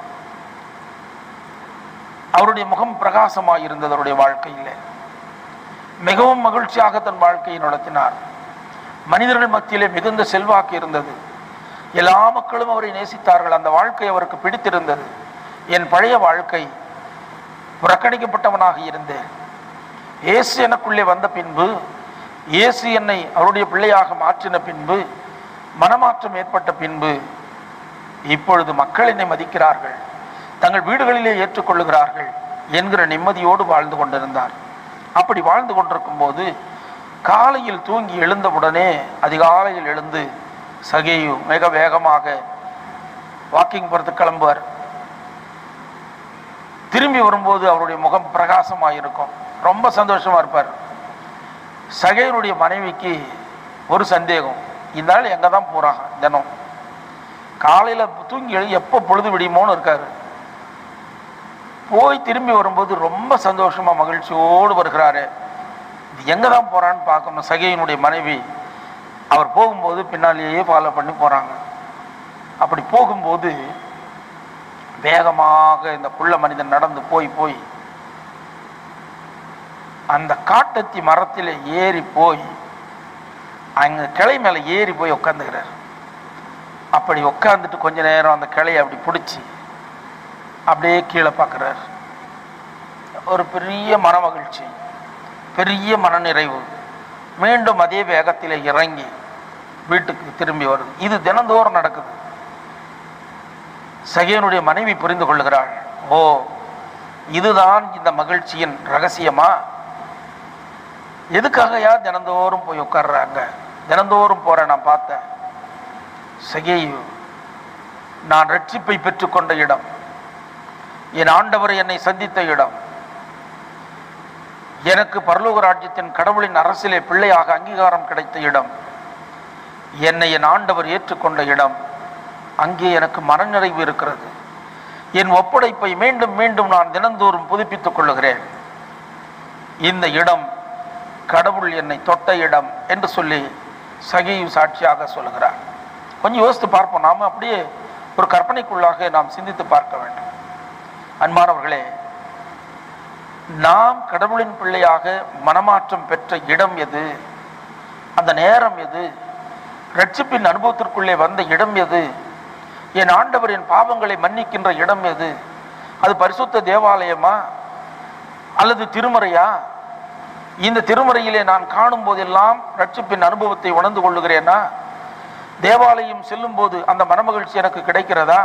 Speaker 3: அவருடைய முகம் பிரகாசமாக இருந்தது. அவருடைய வாழ்க்கையில் மிகவும் மகிழ்ச்சியாக தன் வாழ்க்கையை நடத்தினார். மனிதர்கள் மத்தியிலே மிகுந்த செல்வாக்கு இருந்தது. எல்லா மக்களும் அவரை நேசித்தார்கள். அந்த வாழ்க்கை அவருக்கு பிடித்திருந்தது. என் பழைய வாழ்க்கை புறக்கணிக்கப்பட்டவனாக இருந்தேன், இயேசு எனக்குள்ளே வந்த பின்பு, இயேசு என்னை அவருடைய பிள்ளையாக மாற்றின பின்பு, மனமாற்றம் ஏற்பட்ட பின்பு, இப்பொழுது மக்கள் என்னை மதிக்கிறார்கள், தங்கள் வீடுகளிலே ஏற்றுக்கொள்ளுகிறார்கள் என்கிற நிம்மதியோடு வாழ்ந்து கொண்டிருந்தார். அப்படி வாழ்ந்து கொண்டிருக்கும் போது காலையில் தூங்கி எழுந்தவுடனே அதிகாலையில் எழுந்து சகேயு மிக வேகமாக வாக்கிங் போகிறதுக்கு கிளம்புவார். திரும்பி வரும்போது அவருடைய முகம் பிரகாசமாக இருக்கும், ரொம்ப சந்தோஷமாக இருப்பார். சகேயுடைய மனைவிக்கு ஒரு சந்தேகம், இந்த ஆள் எங்கே தான் போகிறாங்க, தினம் காலையில் தூங்கி எழுதி எப்போ பொழுது விடியுமோன்னு இருக்காரு. போய் திரும்பி வரும்போது ரொம்ப சந்தோஷமாக மகிழ்ச்சியோடு வருகிறாரு, இது எங்கே தான் போகிறான்னு பார்க்கணும். சகேயினுடைய மனைவி அவர் போகும்போது பின்னாலேயே ஃபாலோ பண்ணி போகிறாங்க. அப்படி போகும்போது வேகமாக இந்த புள்ள மனிதன் நடந்து போய் போய் அந்த காட்டத்தி மரத்தில் ஏறி போய் அங்கே கிளை மேலே ஏறி போய் உட்காந்துக்கிறார். அப்படி உட்காந்துட்டு கொஞ்ச நேரம் அந்த கிளையை அப்படி பிடிச்சி அப்படியே கீழே பார்க்குறார். ஒரு பெரிய மன மகிழ்ச்சி, பெரிய மனநிறைவு. மீண்டும் அதே வேகத்தில் இறங்கி வீட்டுக்கு திரும்பி வருது. இது தினந்தோறும் நடக்குது. சகேனுடைய மனைவி புரிந்து கொள்ளுகிறாள், ஓ இதுதான் இந்த மகிழ்ச்சியின் ரகசியமா? எதுக்காக யார் தினந்தோறும் போய் உட்கார்றாங்க? தினந்தோறும் போற நான் பார்த்தேன். சகேயு நான் ரட்சிப்பை பெற்றுக்கொண்ட இடம், என் ஆண்டவர் என்னை சந்தித்த இடம், எனக்கு பரலோக ராஜ்யத்தின் கடவுளின் அரசிலே பிள்ளையாக அங்கீகாரம் கிடைத்த இடம், என்னை என் ஆண்டவர் ஏற்றுக்கொண்ட இடம். அங்கே எனக்கு மனநிறைவு இருக்கிறது. என் ஒப்படைப்பை மீண்டும் மீண்டும் நான் தினந்தோறும் புதுப்பித்துக் கொள்ளுகிறேன். இந்த இடம் கடவுள் என்னை தொட்ட இடம் என்று சொல்லி சகேயு சாட்சியாக சொல்லுகிறார். கொஞ்சம் யோசித்து பார்ப்போம். நாம் அப்படியே ஒரு கற்பனைக்குள்ளாக நாம் சிந்தித்து பார்க்க வேண்டும். அன்பானவர்களே, நாம் கடவுளின் பிள்ளையாக மனமாற்றம் பெற்ற இடம் எது? அந்த நேரம் எது? ரட்சிப்பின் அனுபவத்திற்குள்ளே வந்த இடம் எது? என் ஆண்டவர் என் பாவங்களை மன்னிக்கின்ற இடம் எது? அது பரிசுத்த தேவாலயமா அல்லது திருமறையா? இந்த திருமறையிலே நான் காணும் போதெல்லாம் ரட்சிப்பின் அனுபவத்தை உணர்ந்து கொள்ளுகிறேனா? தேவாலயம் செல்லும் போது அந்த மனமகிழ்ச்சி எனக்கு கிடைக்கிறதா?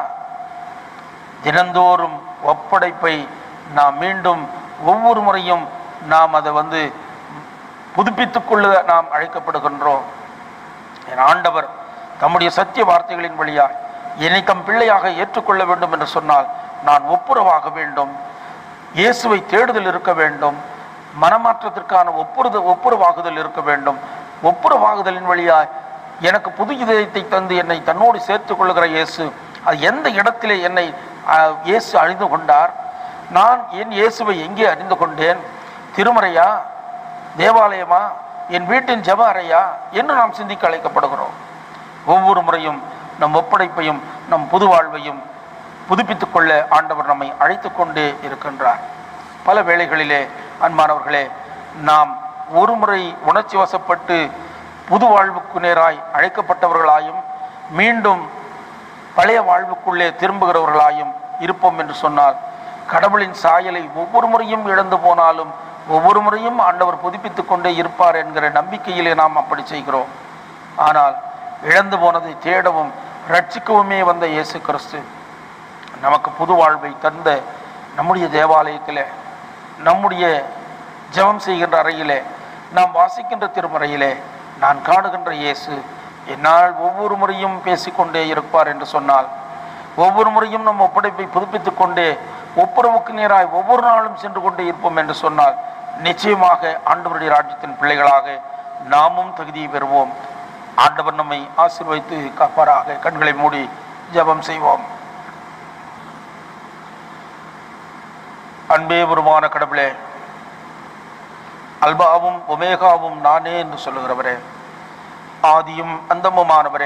Speaker 3: தினந்தோறும் ஒப்படைப்பை நாம் மீண்டும் ஒவ்வொரு முறையும் நாம் அதை வந்து புதுப்பித்துக் கொள்ள நாம் அழைக்கப்படுகின்றோம். என் ஆண்டவர் தம்முடைய சத்திய வார்த்தைகளின் வழியாய் என்னை தம் பிள்ளையாக ஏற்றுக்கொள்ள வேண்டும் என்று சொன்னால் நான் ஒப்புரவாக வேண்டும், இயேசுவை தேடுதல் இருக்க வேண்டும், மனமாற்றத்திற்கான ஒப்புறுத ஒப்புரவாகுதல் இருக்க வேண்டும். ஒப்புரவாகுதலின் வழியாய் எனக்கு புது இதயத்தை தந்து என்னை தன்னோடு சேர்த்து கொள்ளுகிற இயேசு, அது எந்த இடத்திலே என்னை இயேசு அறிந்து கொண்டார்? நான் என் இயேசுவை எங்கே அறிந்து கொண்டேன்? திருமறையா, தேவாலயமா, என் வீட்டின் ஜெப அறையா என்று நாம் சிந்திக்க அழைக்கப்படுகிறோம். ஒவ்வொரு முறையும் நம் ஒப்படைப்பையும் நம் புது வாழ்வையும் புதுப்பித்துக் கொள்ள ஆண்டவர் நம்மை அழைத்து கொண்டே இருக்கின்றார். பல வேளைகளிலே அன்பானவர்களே, நாம் ஒரு முறை உணர்ச்சி வசப்பட்டு புது வாழ்வுக்கு நேராய் அழைக்கப்பட்டவர்களாயும் மீண்டும் பழைய வாழ்வுக்குள்ளே திரும்புகிறவர்களாயும் இருப்போம் என்று சொன்னால், கடவுளின் சாயலை ஒவ்வொரு முறையும் இழந்து போனாலும் ஒவ்வொரு முறையும் ஆண்டவர் புதுப்பித்துக் கொண்டே இருப்பார் என்கிற நம்பிக்கையிலே நாம் அப்படி செய்கிறோம். ஆனால் இழந்து போனதை தேடவும் ரட்சிக்கவுமே வந்த இயேசு கிறிஸ்து நமக்கு புது வாழ்வை தந்த நம்முடைய தேவாலயத்திலே, நம்முடைய ஜெபம் செய்கின்ற அறையிலே, நாம் வாசிக்கின்ற திருமறையிலே நான் காணுகின்ற இயேசு என்னால் ஒவ்வொரு முறையும் பேசிக்கொண்டே இருப்பார் என்று சொன்னால், ஒவ்வொரு முறையும் நம் ஒப்படைப்பை புதுப்பித்துக் கொண்டே ஒப்புரவுக்கு நேராய் ஒவ்வொரு நாளும் சென்று கொண்டே இருப்போம் என்று சொன்னால், நிச்சயமாக ஆண்டவருடைய ராஜ்யத்தின் பிள்ளைகளாக நாமும் தகுதியை பெறுவோம். ஆண்டவர் நம்மை ஆசீர்வதித்து காப்பாராக. கண்களை மூடி ஜெபம் செய்வோம். அன்பே உருவான கடவுளே, அல்பாவும் ஒமேகாவும் நானே என்று சொல்லுகிறவரே, ஆதியும் அந்தமுமானவரே,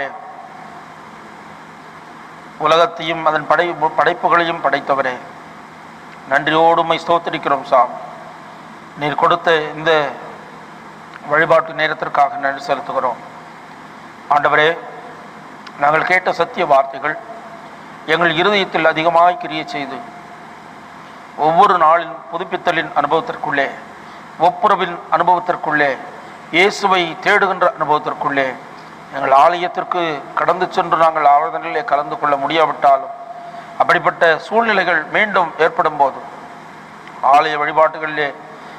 Speaker 3: உலகத்தையும் அதன் படை படைப்புகளையும் படைத்தவரே, நன்றியோடு உம்மை ஸ்தோத்திரிக்கிறோம் சாம். நீர் கொடுத்த இந்த வழிபாட்டு நேரத்திற்காக நன்றி செலுத்துகிறோம். ஆண்டவரே, நாங்கள் கேட்ட சத்திய வார்த்தைகள் எங்கள் இருதயத்தில் அதிகமாய் கிரிய செய்து ஒவ்வொரு நாளின் புதுப்பித்தலின் அனுபவத்திற்குள்ளே, ஒப்புரவின் அனுபவத்திற்குள்ளே, இயேசுவை தேடுகின்ற அனுபவத்திற்குள்ளே, எங்கள் ஆலயத்திற்கு கடந்து சென்று நாங்கள் ஆராதனையிலே கலந்து கொள்ள முடியாவிட்டாலும் அப்படிப்பட்ட சூழ்நிலைகள் மீண்டும் ஏற்படும் போது ஆலய வழிபாட்டுகளிலே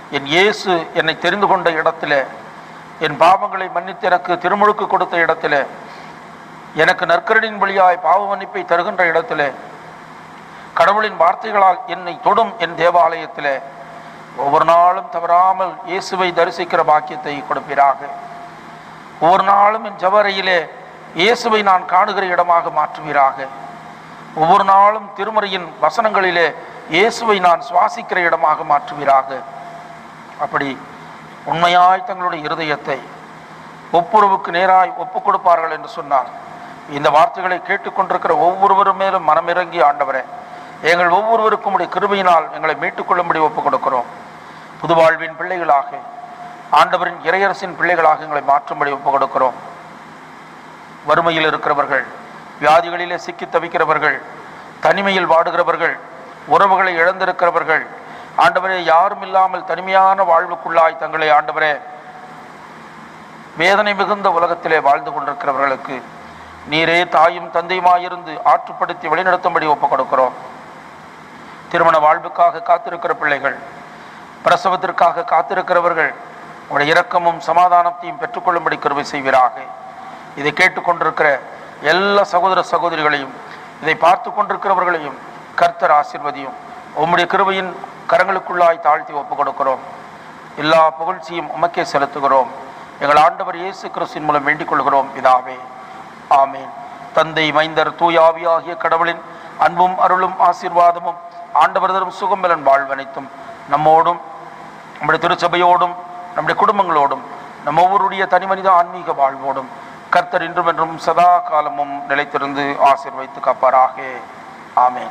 Speaker 3: என் இயேசு என்னை தெரிந்து கொண்ட இடத்துல, என் பாவங்களை மன்னித்து எனக்கு திருமுழுக்கு கொடுத்த இடத்துல, எனக்கு நற்கருணையின் வழியாய் பாவ மன்னிப்பை தருகின்ற இடத்துல, கடவுளின் வார்த்தைகளால் என்னை தொடும் என் தேவாலயத்தில் ஒவ்வொரு நாளும் தவறாமல் இயேசுவை தரிசிக்கிற பாக்கியத்தை கொடுப்பீராக. ஒவ்வொரு நாளும் என் ஜபரையிலே இயேசுவை நான் காணுகிற இடமாக மாற்றுவீராக. ஒவ்வொரு நாளும் திருமறையின் வசனங்களிலே இயேசுவை நான் சுவாசிக்கிற இடமாக மாற்றுவீராக. அப்படி உண்மையாய் தங்களுடைய இருதயத்தை ஒப்புரவுக்கு நேராய் ஒப்பு கொடுப்பார்கள் என்று சொன்னார். இந்த வார்த்தைகளை கேட்டுக்கொண்டிருக்கிற ஒவ்வொருவரும் மேலும் மனமிறங்கி, ஆண்டவரே, எங்கள் ஒவ்வொருவருக்கும் உடைய கிருபையினால் எங்களை மீட்டுக்கொள்ளும்படி ஒப்புக் கொடுக்கிறோம். புதுவாழ்வின் பிள்ளைகளாக, ஆண்டவரின் இறையரசின் பிள்ளைகளாக எங்களை மாற்றும்படி ஒப்புக் கொடுக்கிறோம். வறுமையில் இருக்கிறவர்கள், வியாதிகளிலே சிக்கி தவிக்கிறவர்கள், தனிமையில் வாடுகிறவர்கள், உறவுகளை இழந்திருக்கிறவர்கள், ஆண்டவரே, யாரும் இல்லாமல் தனிமையான வாழ்வுக்குள்ளாய் தங்களை, ஆண்டவரே, வேதனை மிகுந்த உலகத்திலே வாழ்ந்து கொண்டிருக்கிறவர்களுக்கு நீரே தாயும் தந்தையுமாயிருந்து ஆற்றுப்படுத்தி வழிநடத்தும்படி ஒப்புக் கொடுக்கிறோம். திருமண வாழ்வுக்காக காத்திருக்கிற பிள்ளைகள், பிரசவத்திற்காக காத்திருக்கிறவர்கள் உடைய இரக்கமும் சமாதானத்தையும் பெற்றுக்கொள்ளும்படி கிருபை செய்வீராக. இதை கேட்டுக்கொண்டிருக்கிற எல்லா சகோதர சகோதரிகளையும், இதை பார்த்து கொண்டிருக்கிறவர்களையும் கர்த்தர் ஆசீர்வதியும். உம்முடைய கிருபையின் கரங்களுக்குள்ளாய் தாழ்த்தி ஒப்புக் கொடுக்கிறோம். எல்லா புகழ்ச்சியும் உமக்கே செலுத்துகிறோம். எங்கள் ஆண்டவர் இயேசு கிறிஸ்துவின் மூலம் வேண்டிக் கொள்கிறோம் பிதாவே, ஆமேன். தந்தை, மைந்தர், தூயாவியாகிய கடவுளின் அன்பும் அருளும் ஆசீர்வாதமும் ஆண்டவர் தரும் சுகம்பலன் வாழ்வனைத்தும் நம்மோடும், நம்முடைய திருச்சபையோடும், நம்முடைய குடும்பங்களோடும், நம்ம ஒவ்வொருடைய தனிமனித ஆன்மீக வாழ்வோடும் கர்த்தர் இன்றும் என்றும் சதா காலமும் நிலைத்திருந்து ஆசீர்வைத்து காப்பாராக. ஆமேன்.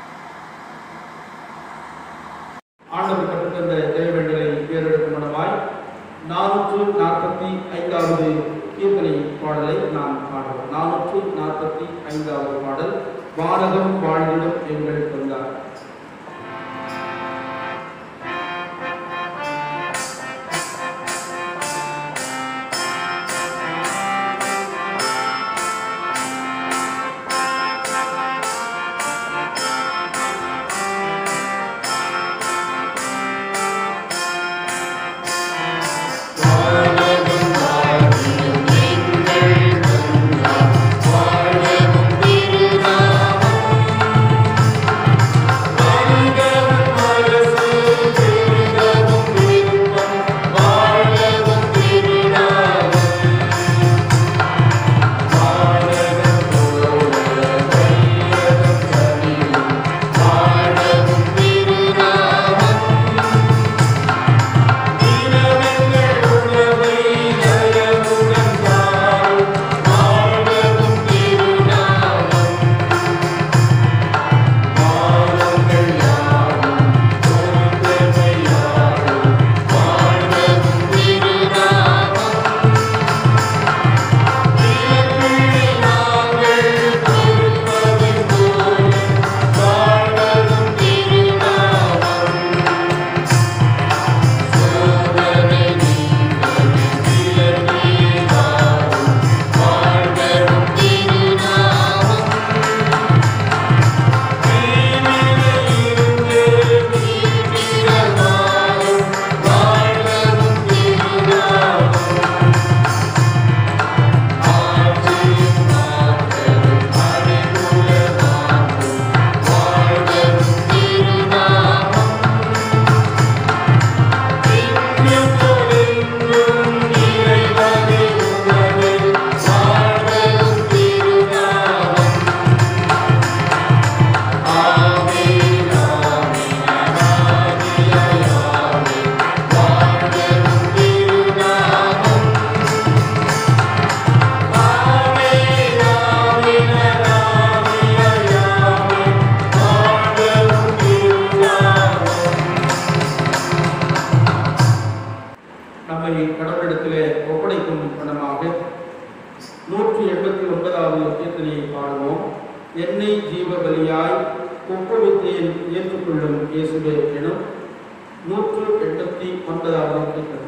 Speaker 1: ஆண்டவர் கற்றுத்தந்த இறைவேண்டலை பேரெடுக்கும் மனமாய் நானூற்று நாற்பத்தி ஐந்தாவது கீர்த்தனை பாடலை நாம் பாடுவோம். நானூற்று நாற்பத்தி ஐந்தாவது பாடல், வானகம் வாழ்ந்திடும் எங்கள் தந்தார். என்னை ஜீவ பலியாய் ஒப்புவித்தேன் ஏற்றுக்கொள்ளும் இயேசுவே எனும் நூற்று எண்பத்தி ஒன்பதாவது கீர்த்தனை.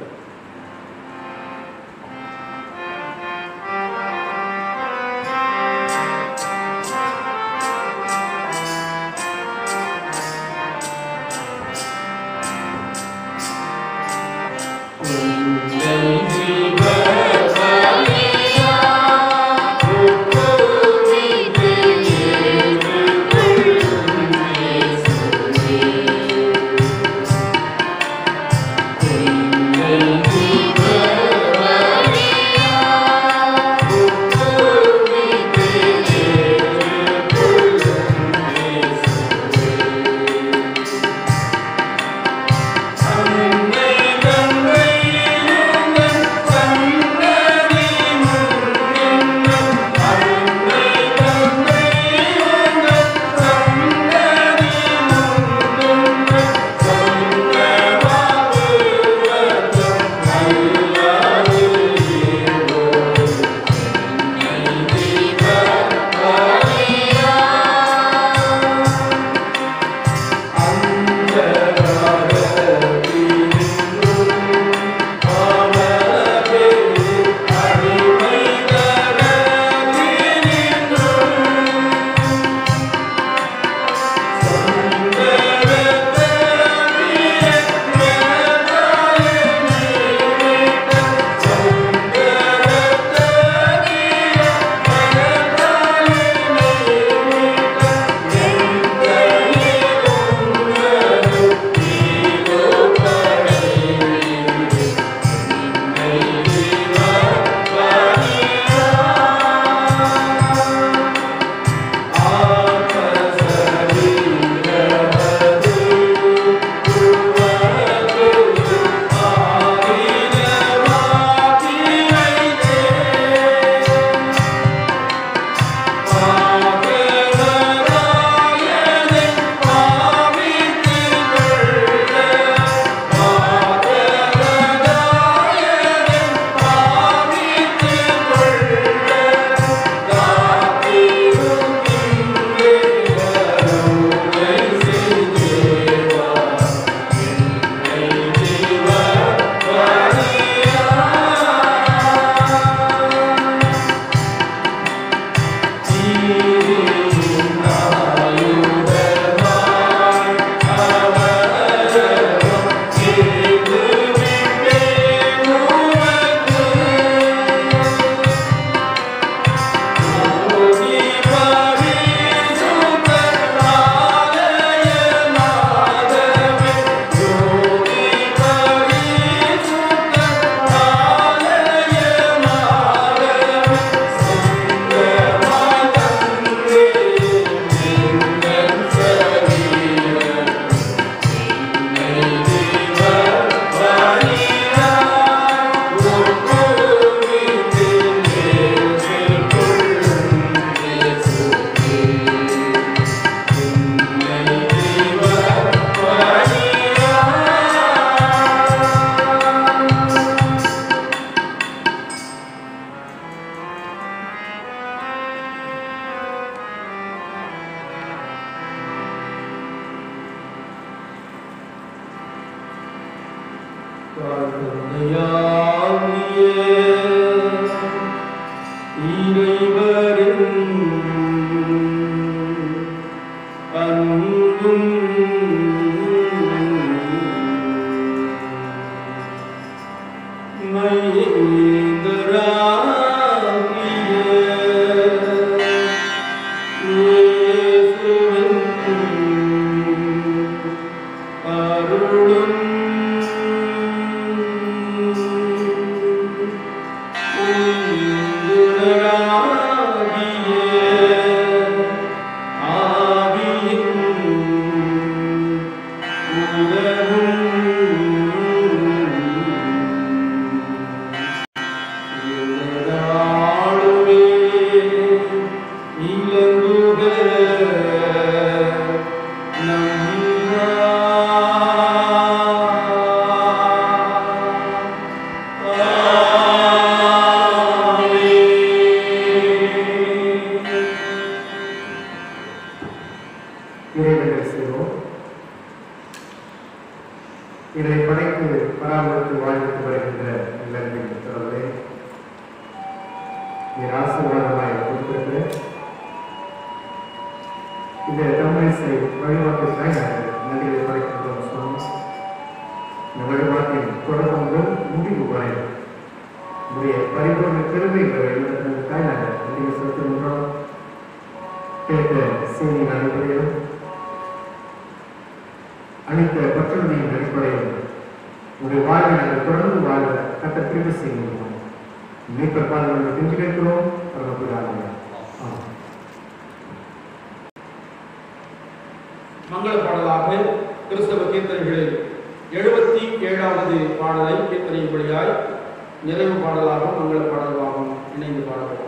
Speaker 1: மங்கள பாடலாக கிறிஸ்தவ கீர்த்தனைகளில் எழுபத்தி ஏழாவது பாடலை கீர்த்தனைப்படியாய் நிறைவு பாடலாக மங்கள பாடலாகவும் இணைந்து பாடுவோம்.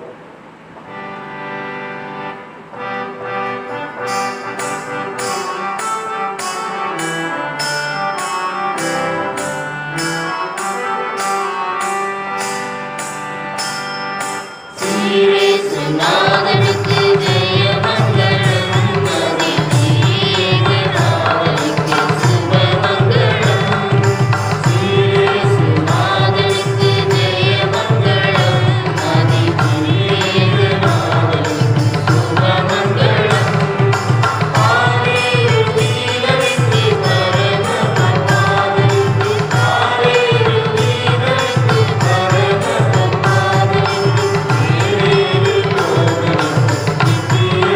Speaker 4: Thank you.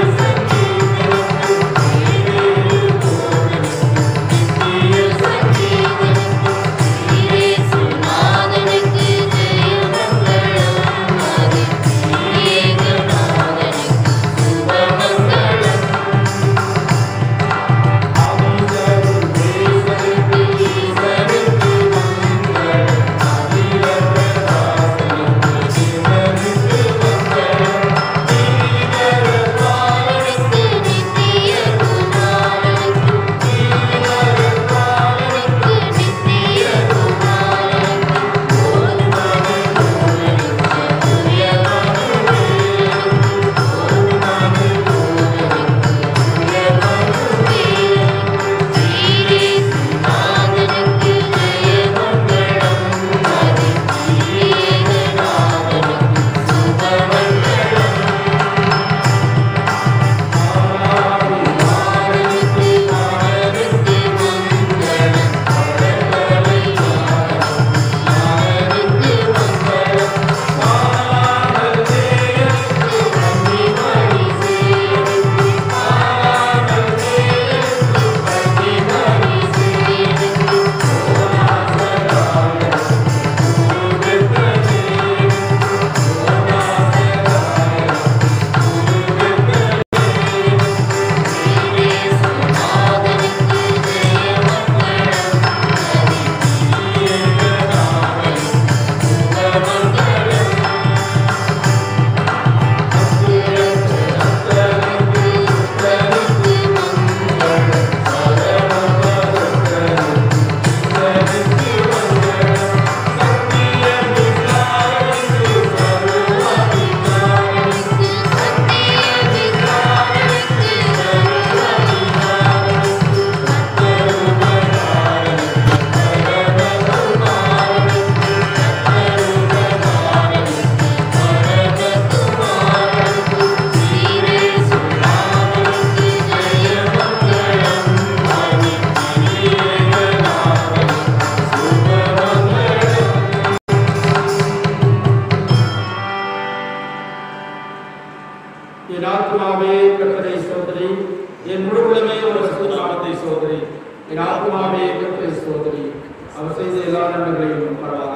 Speaker 1: ஆத்மாவே கர்த்தரை ஸ்தோத்திரி, என் முழுவதுமே ஒரு பரிசுத்த நாமத்தை ஸ்தோத்திரி. என் ஆத்மாவே கர்த்தரை ஸ்தோத்திரி, அவர் செய்த எல்லா நன்மைகளையும் மறவாதே.